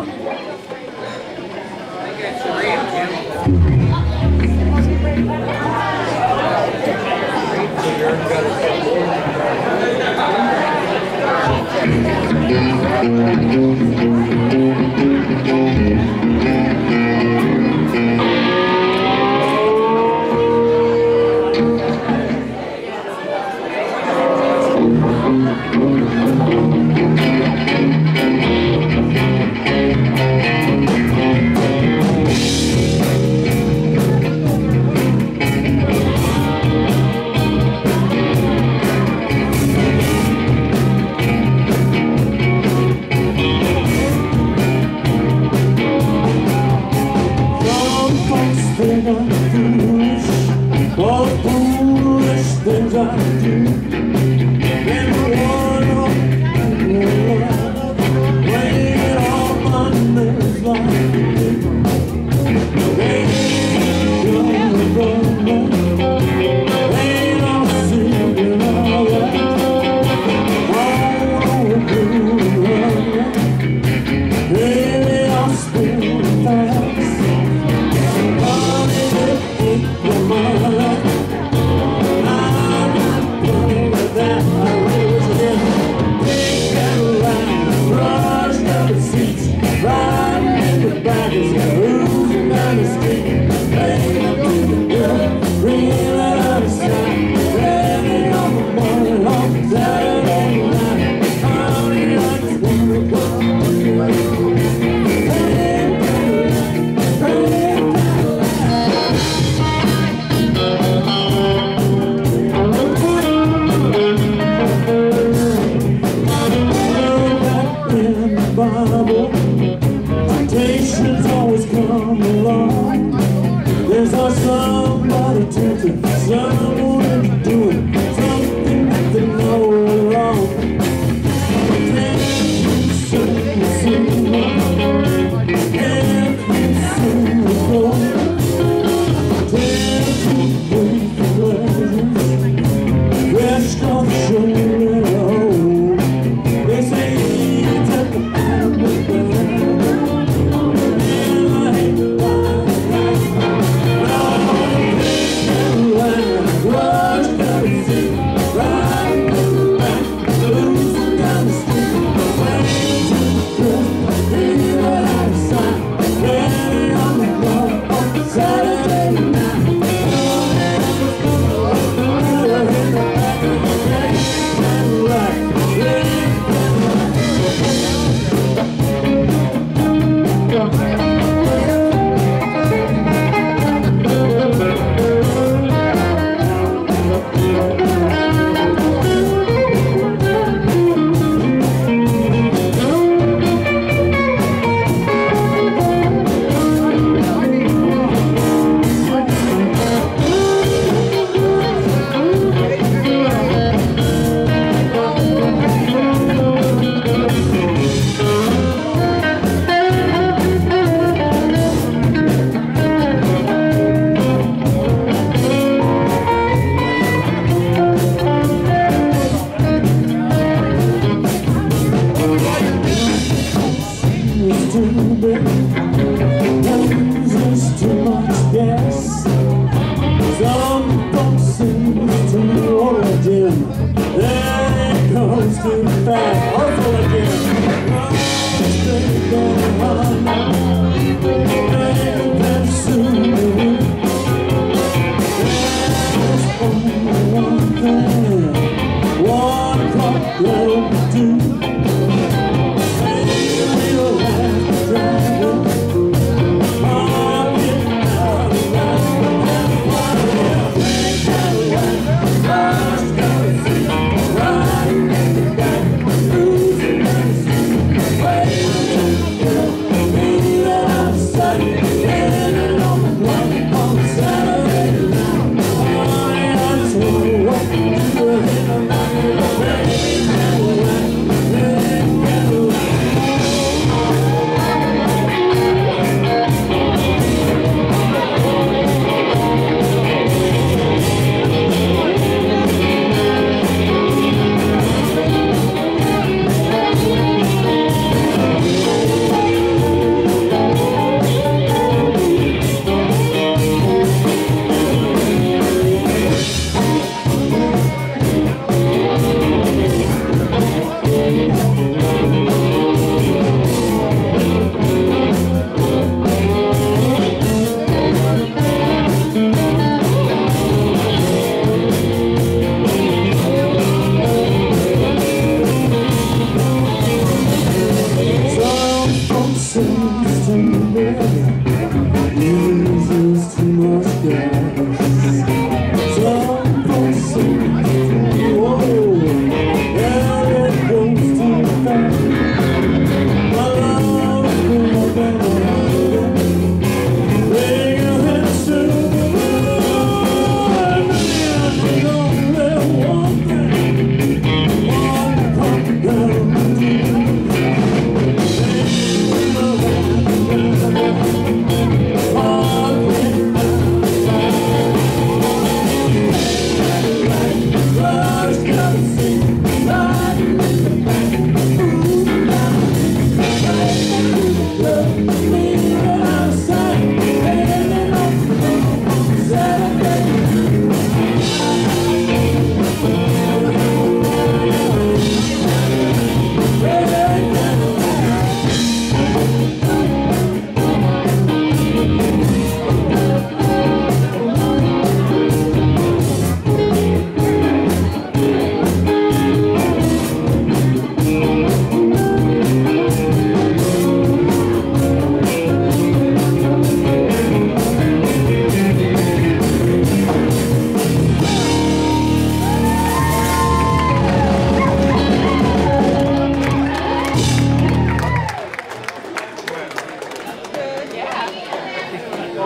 Run.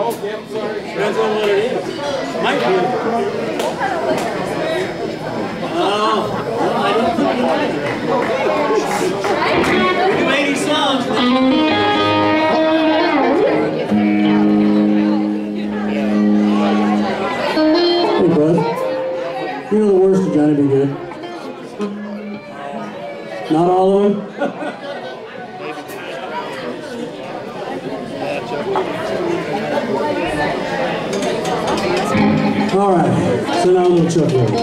Depends on what it is. Might be. Oh, I don't think you like it. We do 80 songs. Hey, bud. You're the worst of Johnny Be Good. Not all of them? All right, so now a little Chuck Berry.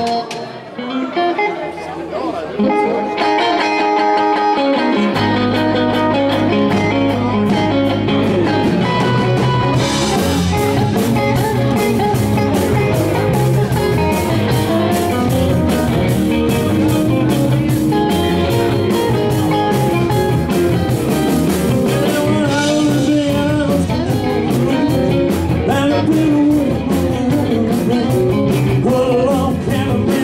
Hello, can I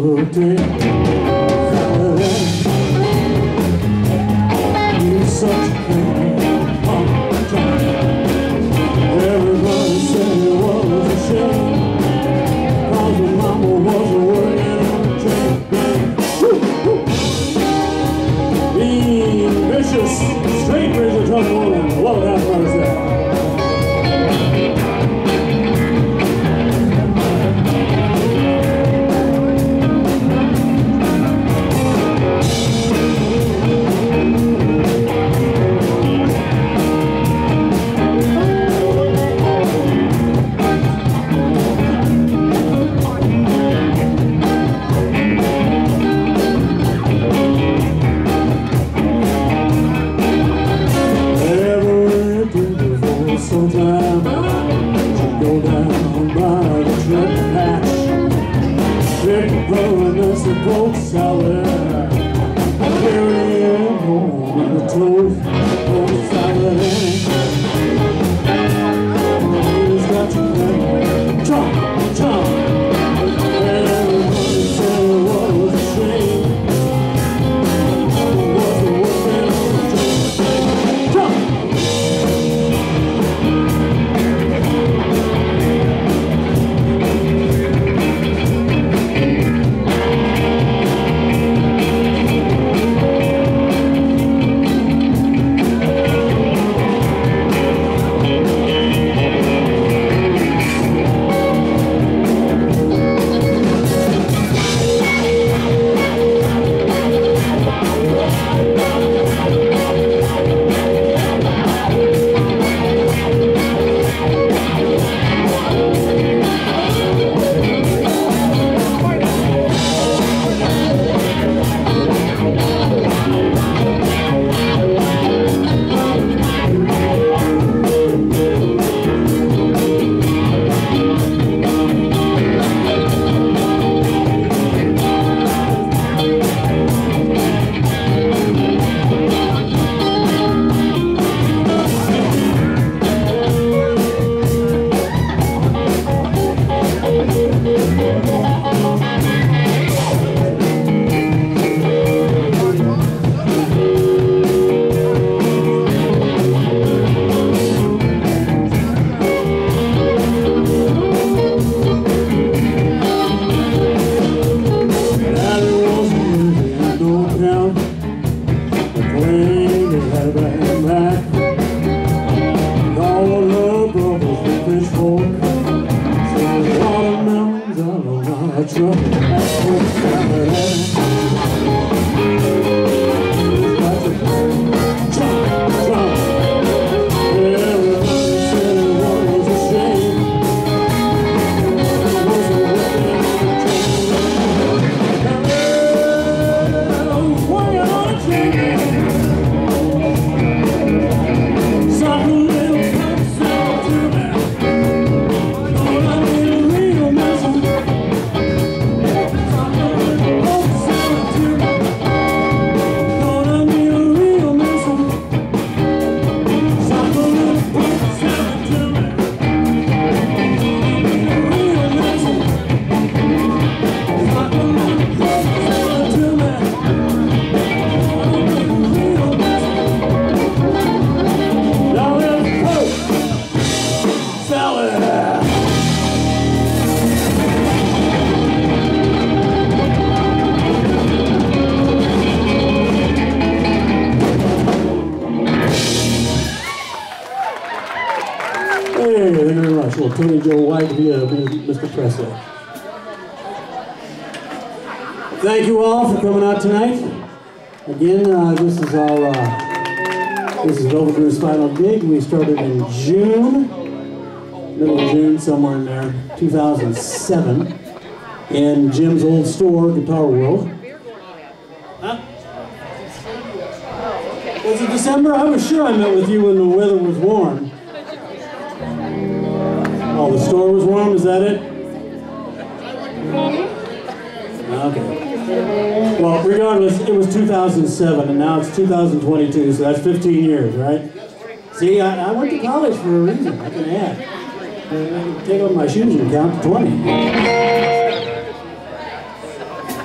day. You're such a thing. Everybody said it was a shame, 'cause my mama wasn't working on the train. Mean, vicious, straight razor tongue woman. Love that mercy. Sometime to go down by the truck patch, pick a blowing us a boat salad, carry it home in the toast, boat salad. He's got you there, chomp, chomp. Everybody said it was a shame, wasn't working on the train. Chomp. Tony Joe White via Mr. Presley. Thank you all for coming out tonight. Again, this is Overgroup's final gig. We started in June, middle of June, somewhere in there, 2007, in Jim's old store, Guitar World. Huh? Was it December? I was sure I met with you when the weather was warm. Oh, the store was warm, is that it? Okay. Well, regardless, it was 2007, and now it's 2022, so that's 15 years, right? See, I went to college for a reason. I can add. I can take off my shoes and count to 20.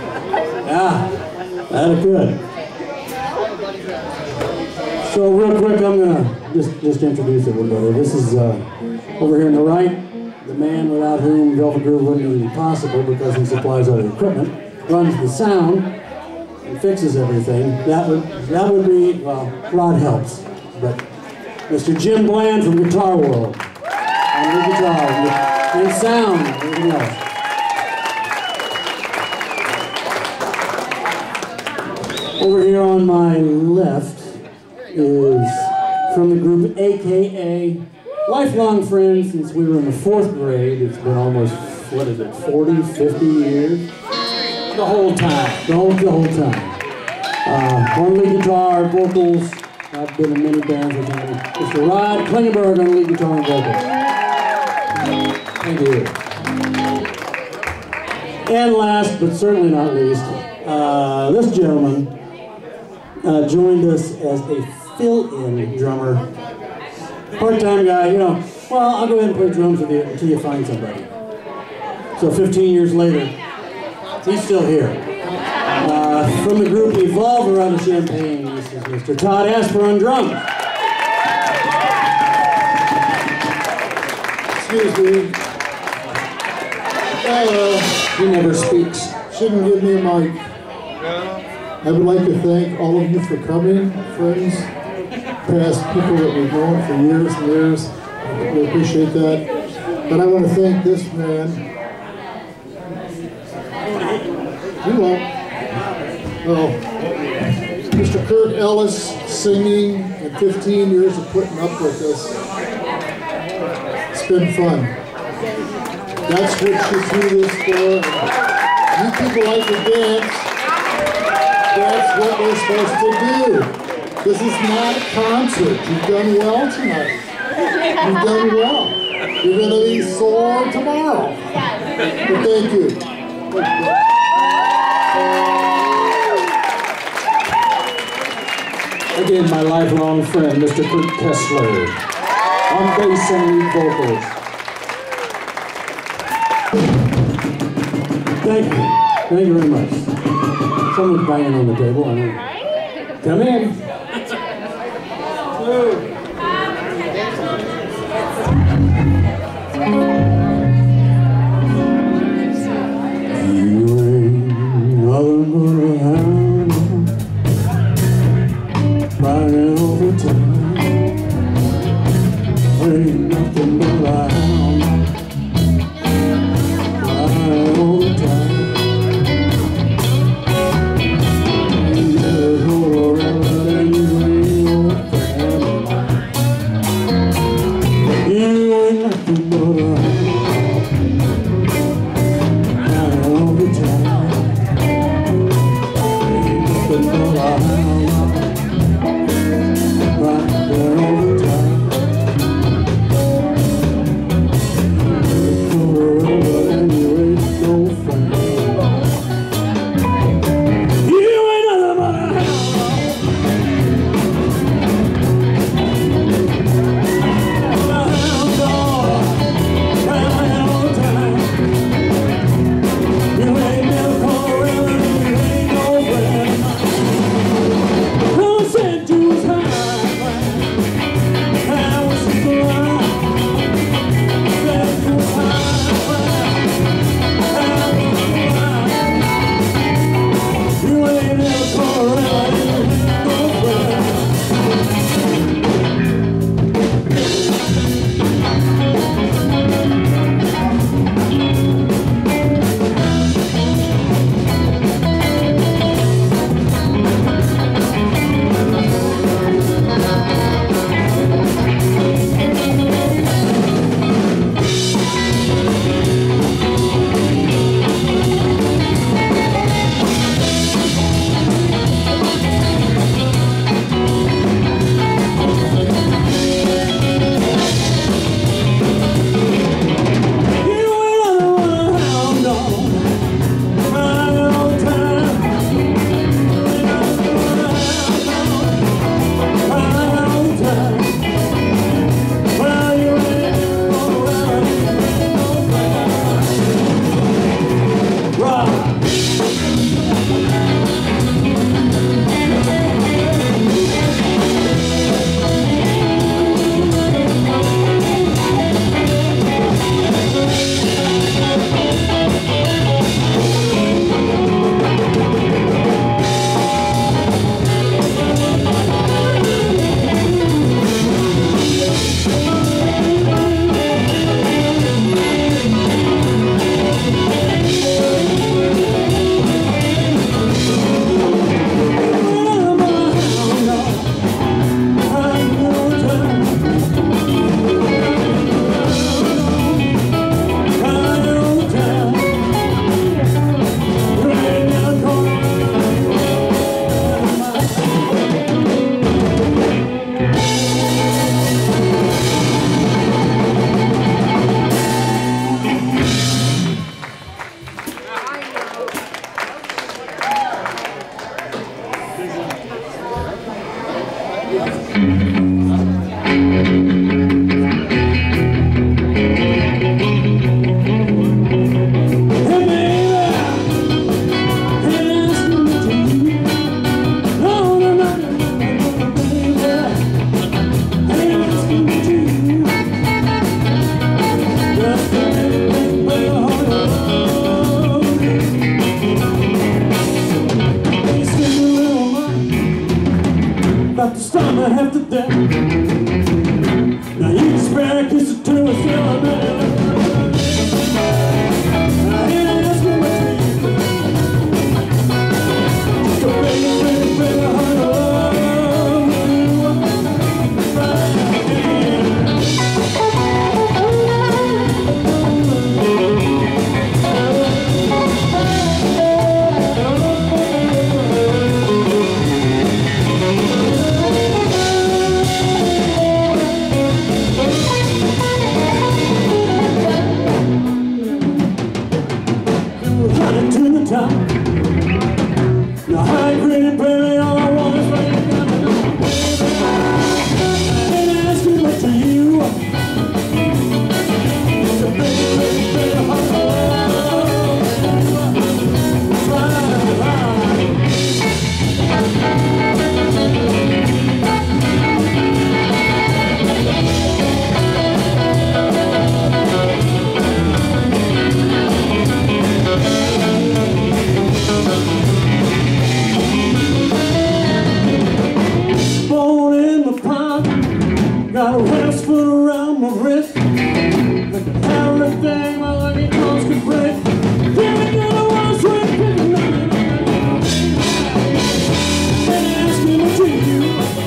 Good. So real quick, I'm gonna just introduce everybody. This is over here on the right, the man without whom Velvet Groove wouldn't even be possible because he supplies all the equipment, runs the sound, and fixes everything. That would be, well, Rod helps, but Mr. Jim Bland from Guitar World, and the guitar and sound, and everything else. Over here on my left is from the group AKA, lifelong friends since we were in the 4th grade. It's been almost, what is it, 40, 50 years? The whole time. The whole time. On lead guitar, vocals. I've been in many bands with him. Mr. Rod Klingenberg on lead guitar and vocals. Thank you. And last, but certainly not least, this gentleman joined us as a fill-in drummer. Part-time guy, you know, well, I'll go ahead and play drums with you until you find somebody. So 15 years later, he's still here. From the group Evolver out of Champaign, this is Mr. Todd Asper on drums. Excuse me. He never speaks. Shouldn't give me a mic. I would like to thank all of you for coming, friends, past people that we've known for years and years. We appreciate that. But I want to thank this man. You won't. Oh, Mr. Curt Ellis singing and 15 years of putting up with us. It's been fun. That's what you do this for. You people like to dance. That's what we're supposed to do. This is not a concert. You've done well tonight. You've done well. You're going to be sore tomorrow. But thank you. Again, my lifelong friend, Mr. Kurt Kessler, on bass and lead vocals. Thank you. Thank you very much. Someone's banging on the table. I know. Come in. You ain't nothing but a hound, riding over time. Ain't nothing but a hound, riding over time. You never go around and you ain't no family. stomach after that. Now you can spare a kiss or two, it's still a minute. I ain't asking much for you. Just a baby, baby, baby, I love you. Running to the top. Now high grade, baby, all I want is what you gotta do. I ain't asking much of you. Just a baby, baby, baby, I love you. Bone in my pocket, got a rest foot around my wrist. Like the everything my lucky toes could break. Then again, I was sweet picking up. And asking what you do.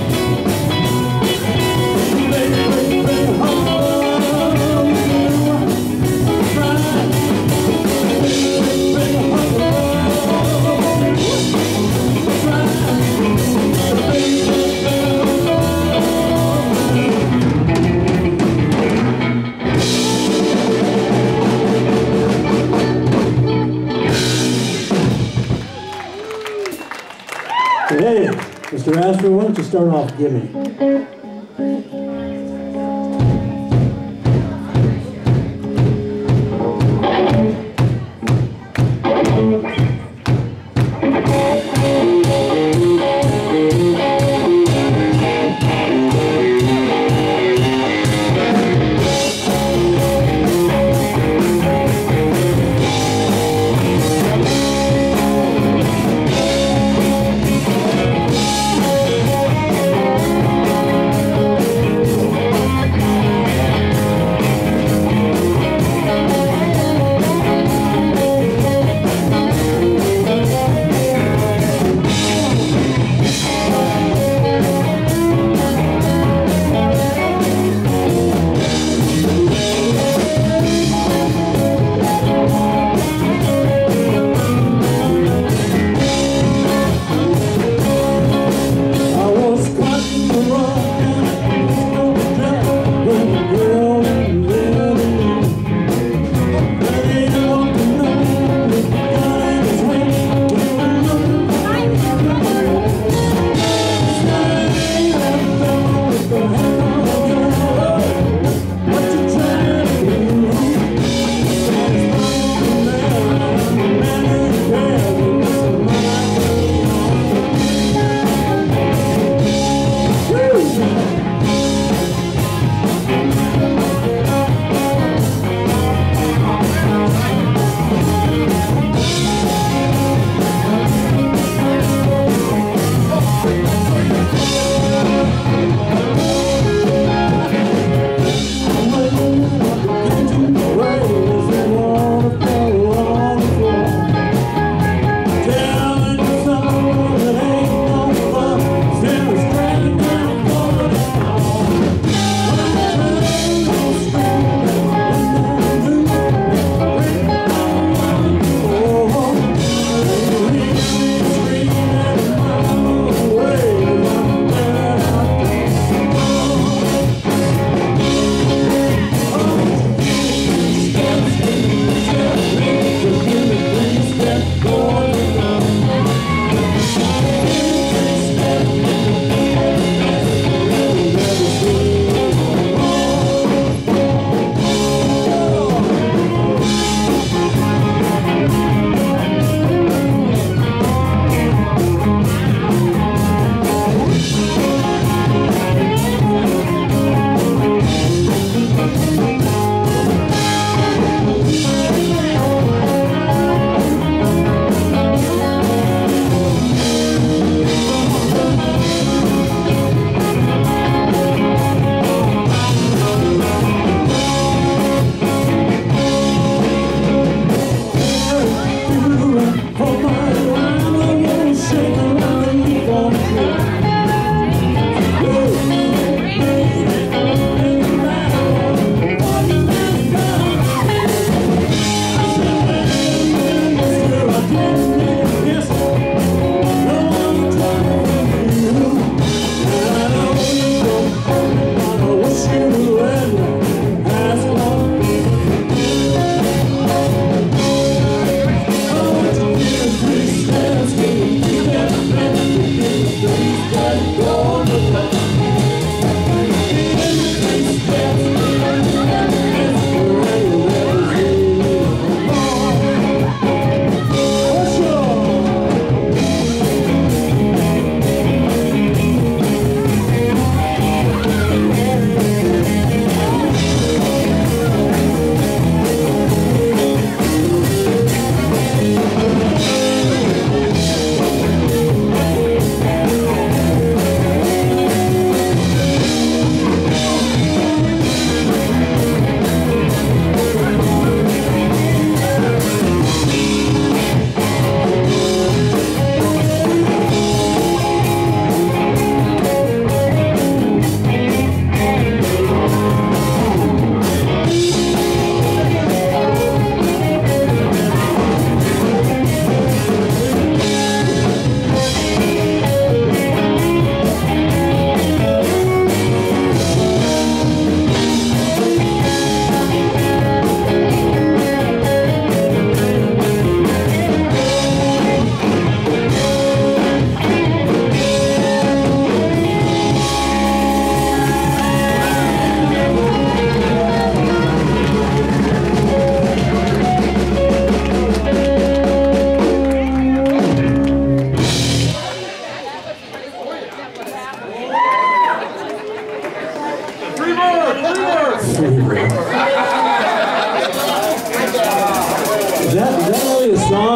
Baby, baby, baby, how do you right? Baby, baby, baby, how do you Hey, Mr. Asper, why don't you start off Gimme?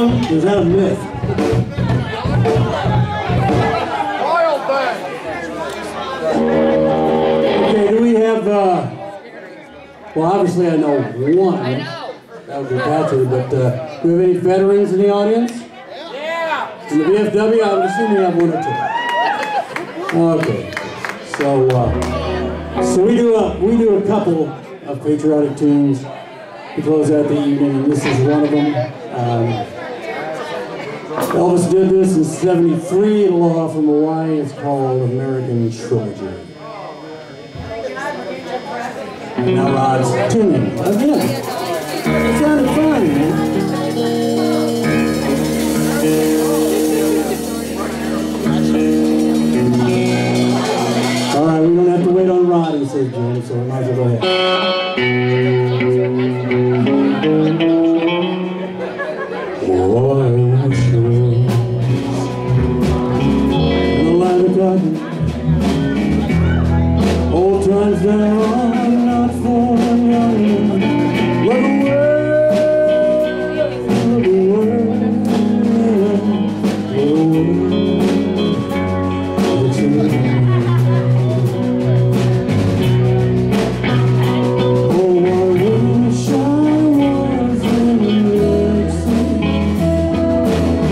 Is that a myth? Okay, do we have, well, obviously I know one. I know. That would be Patrick, but do we have any veterans in the audience? Yeah. In the VFW, I would assume we have one or two. Okay. So we do a couple of patriotic tunes to close out the evening, and this is one of them. Elvis did this in '73 in Aloha from Hawaii. It's called American Trilogy. And now Rod's tuning again. It sounded fun, man. All right, we don't have to wait on Rod, he says, Jim, so we might as well go ahead. Old times that are not for young. Let the world, oh, I wish I was in the sea.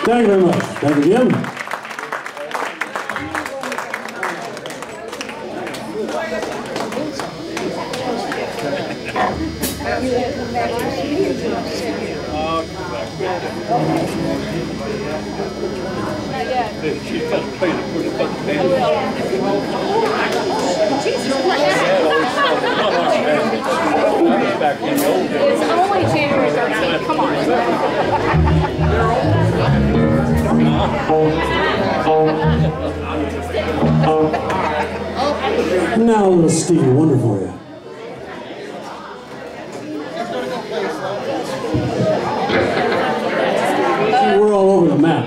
Thank you very much. Thank you again. It's only January 13th. Come on. Now a little Stevie Wonder for you. See, we're all over the map.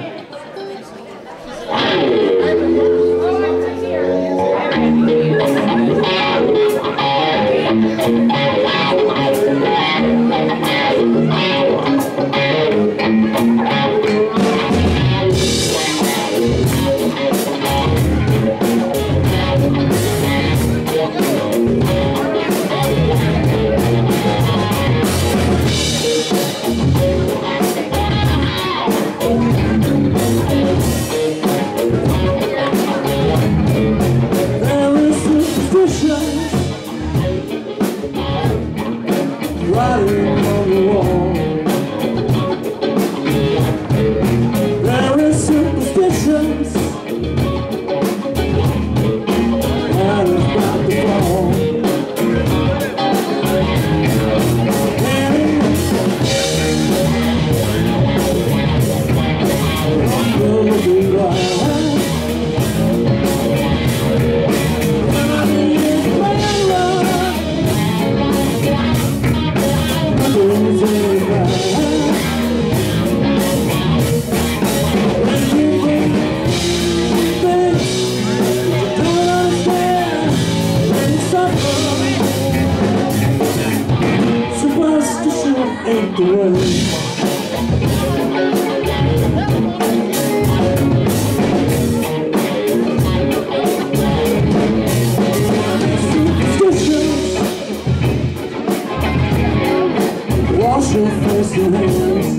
Wash your face and hands.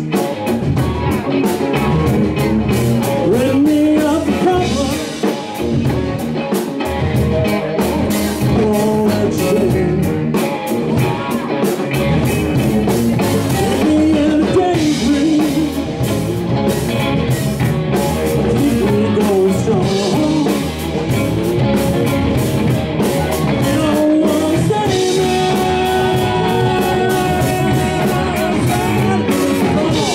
Rid me of the cover. All that shame. Leave me in a daydream. Keep me going strong. You don't wanna save me.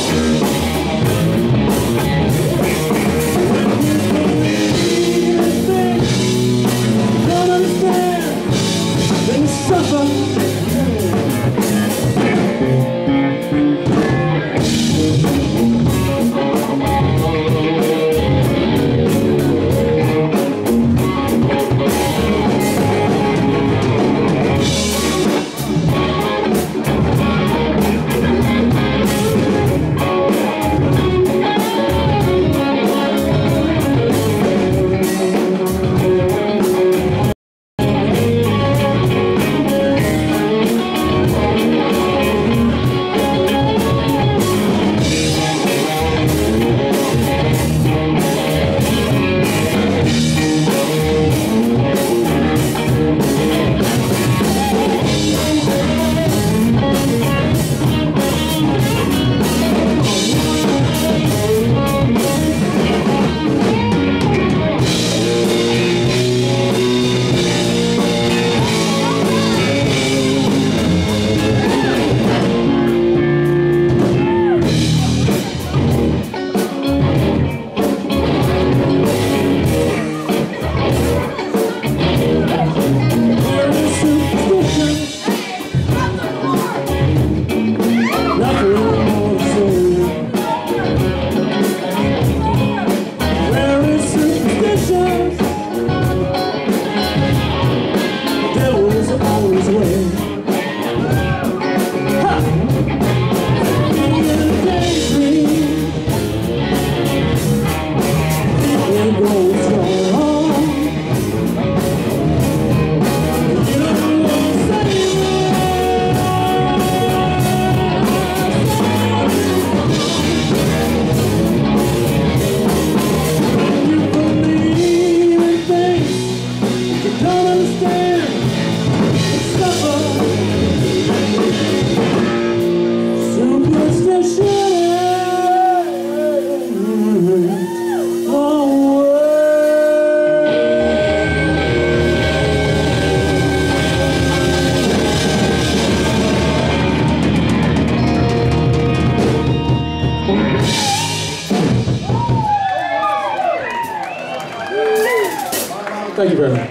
Thank you very much.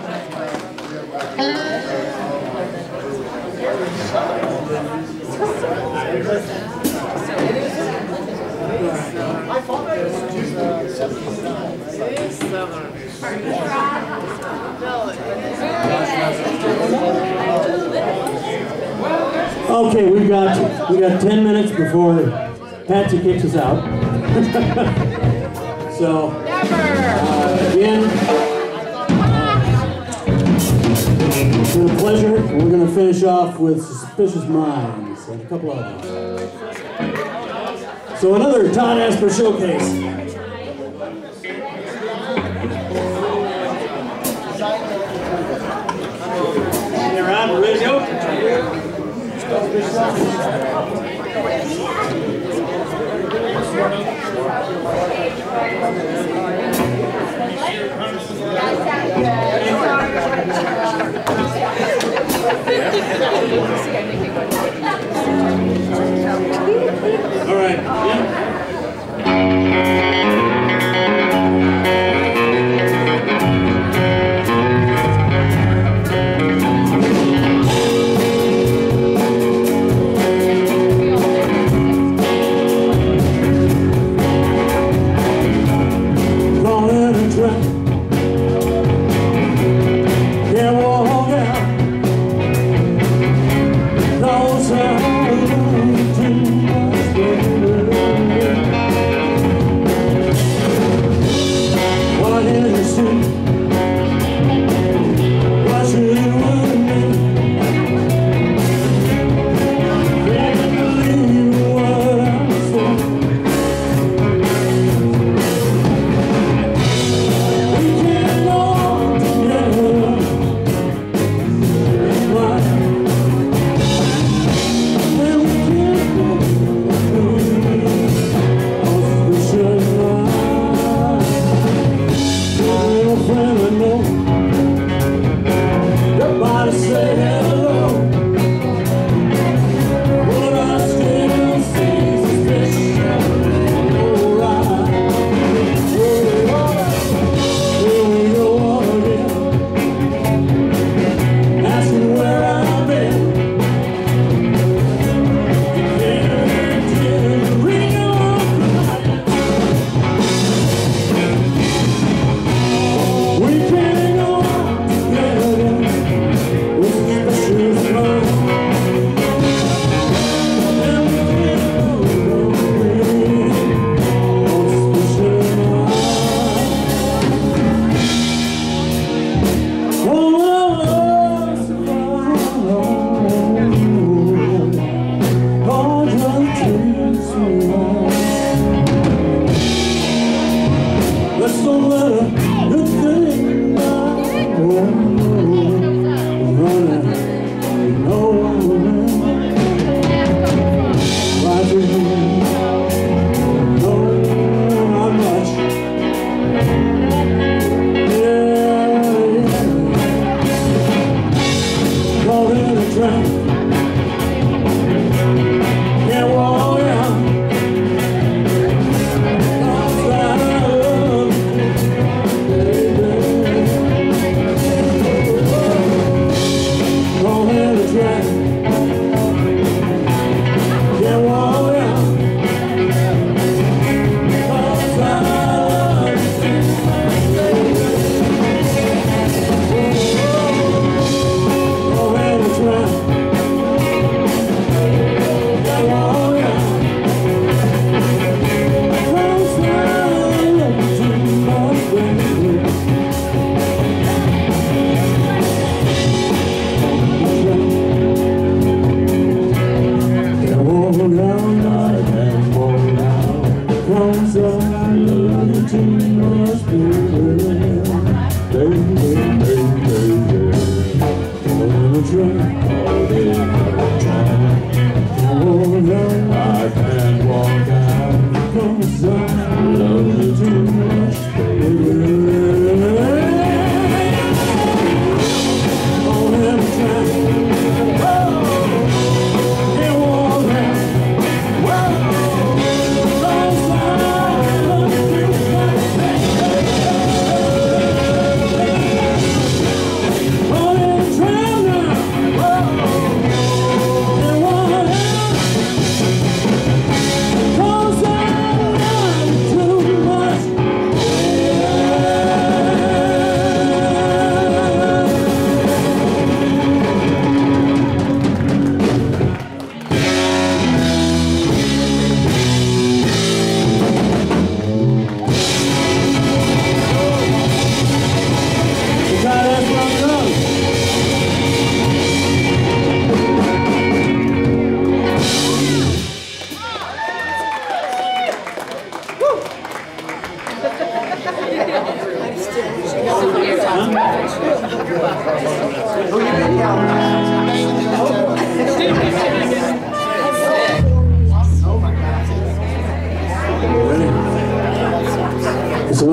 Okay, we got 10 minutes before Patsy kicks us out. So, again, it's been a pleasure. We're going to finish off with Suspicious Minds and a couple others. So another Todd Asper showcase. You're on the radio. All right. Yeah.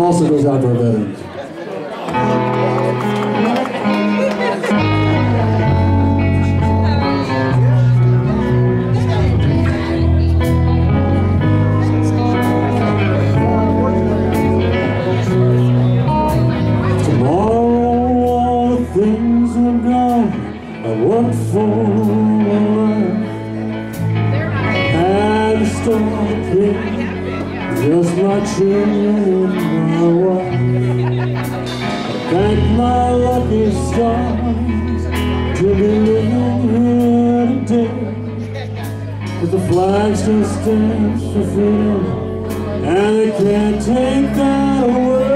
also goes out to our veterans. Just my children in my wife. Thank my lucky stars to be living here today. But the flag still stands for freedom, and they can't take that away.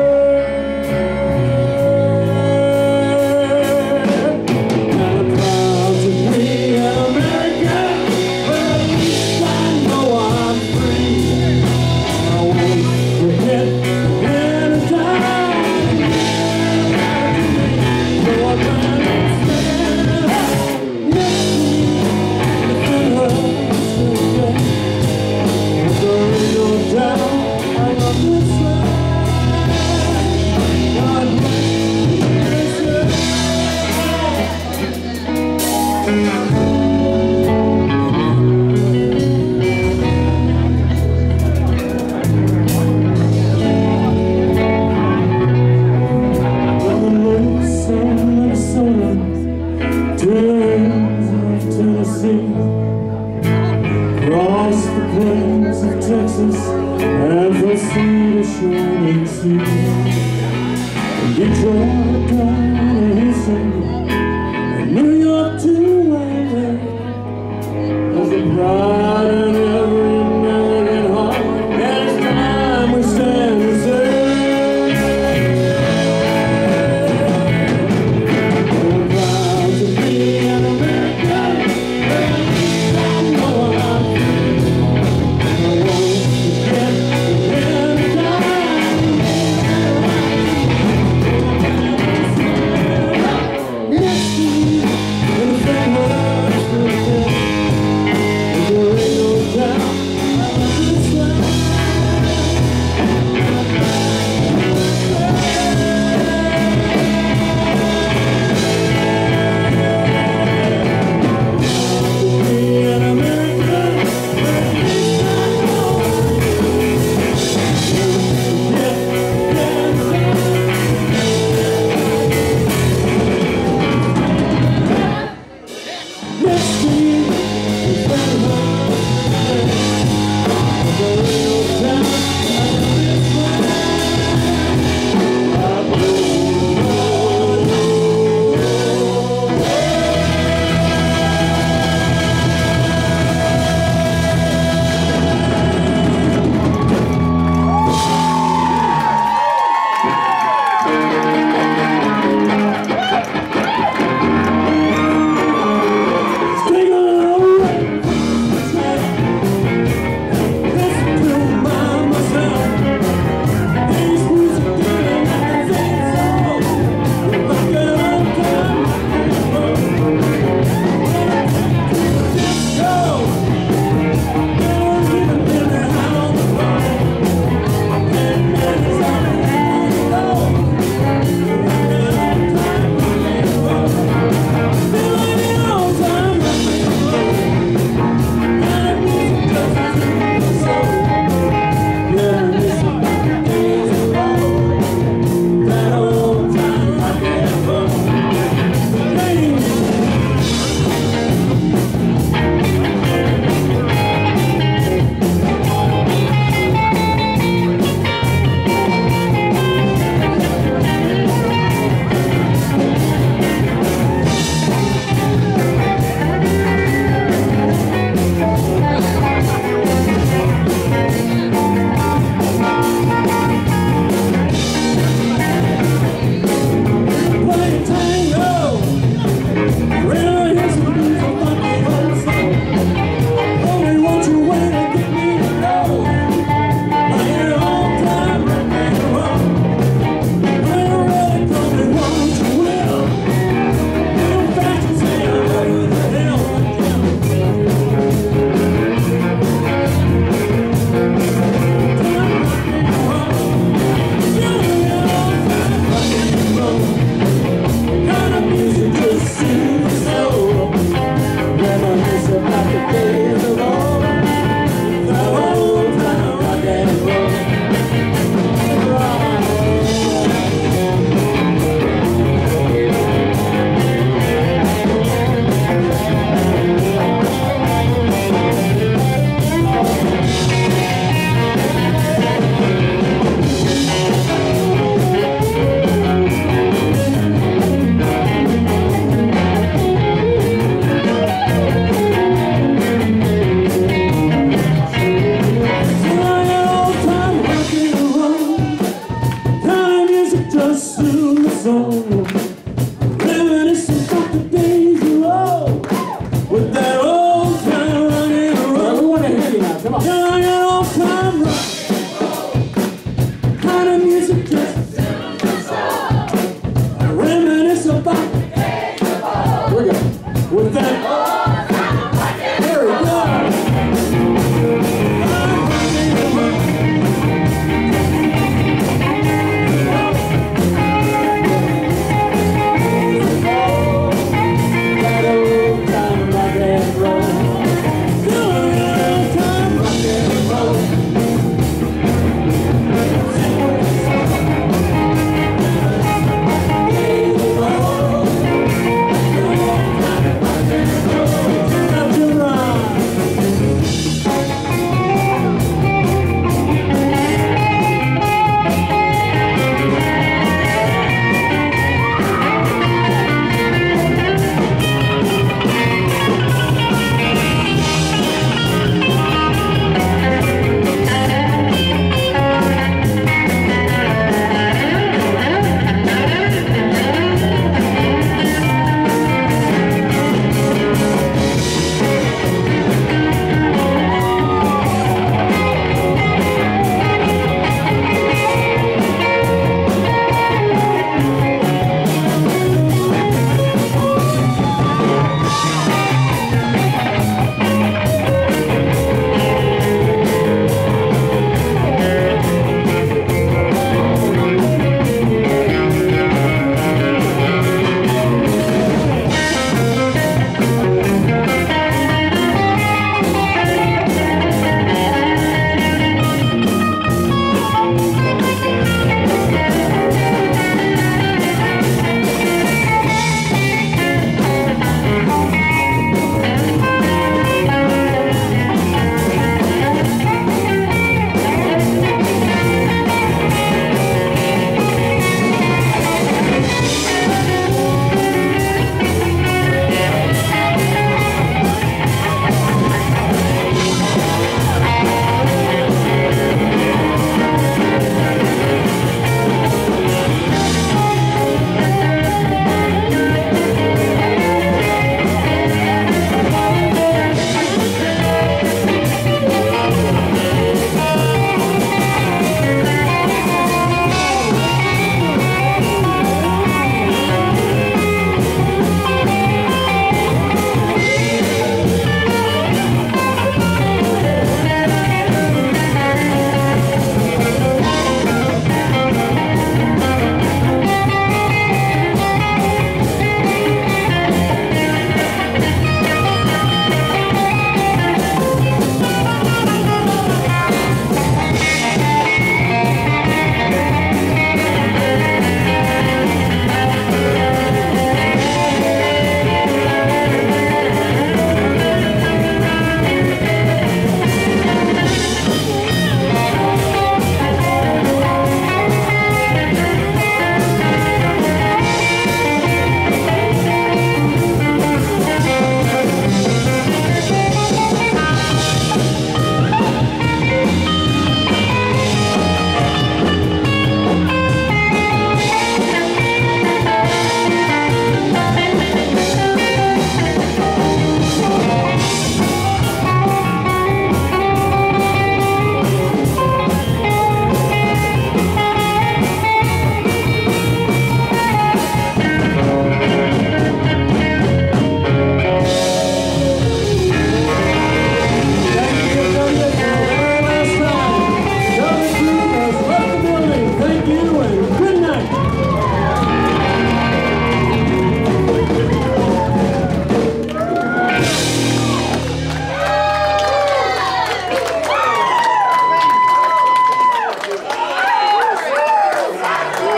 Till I don't come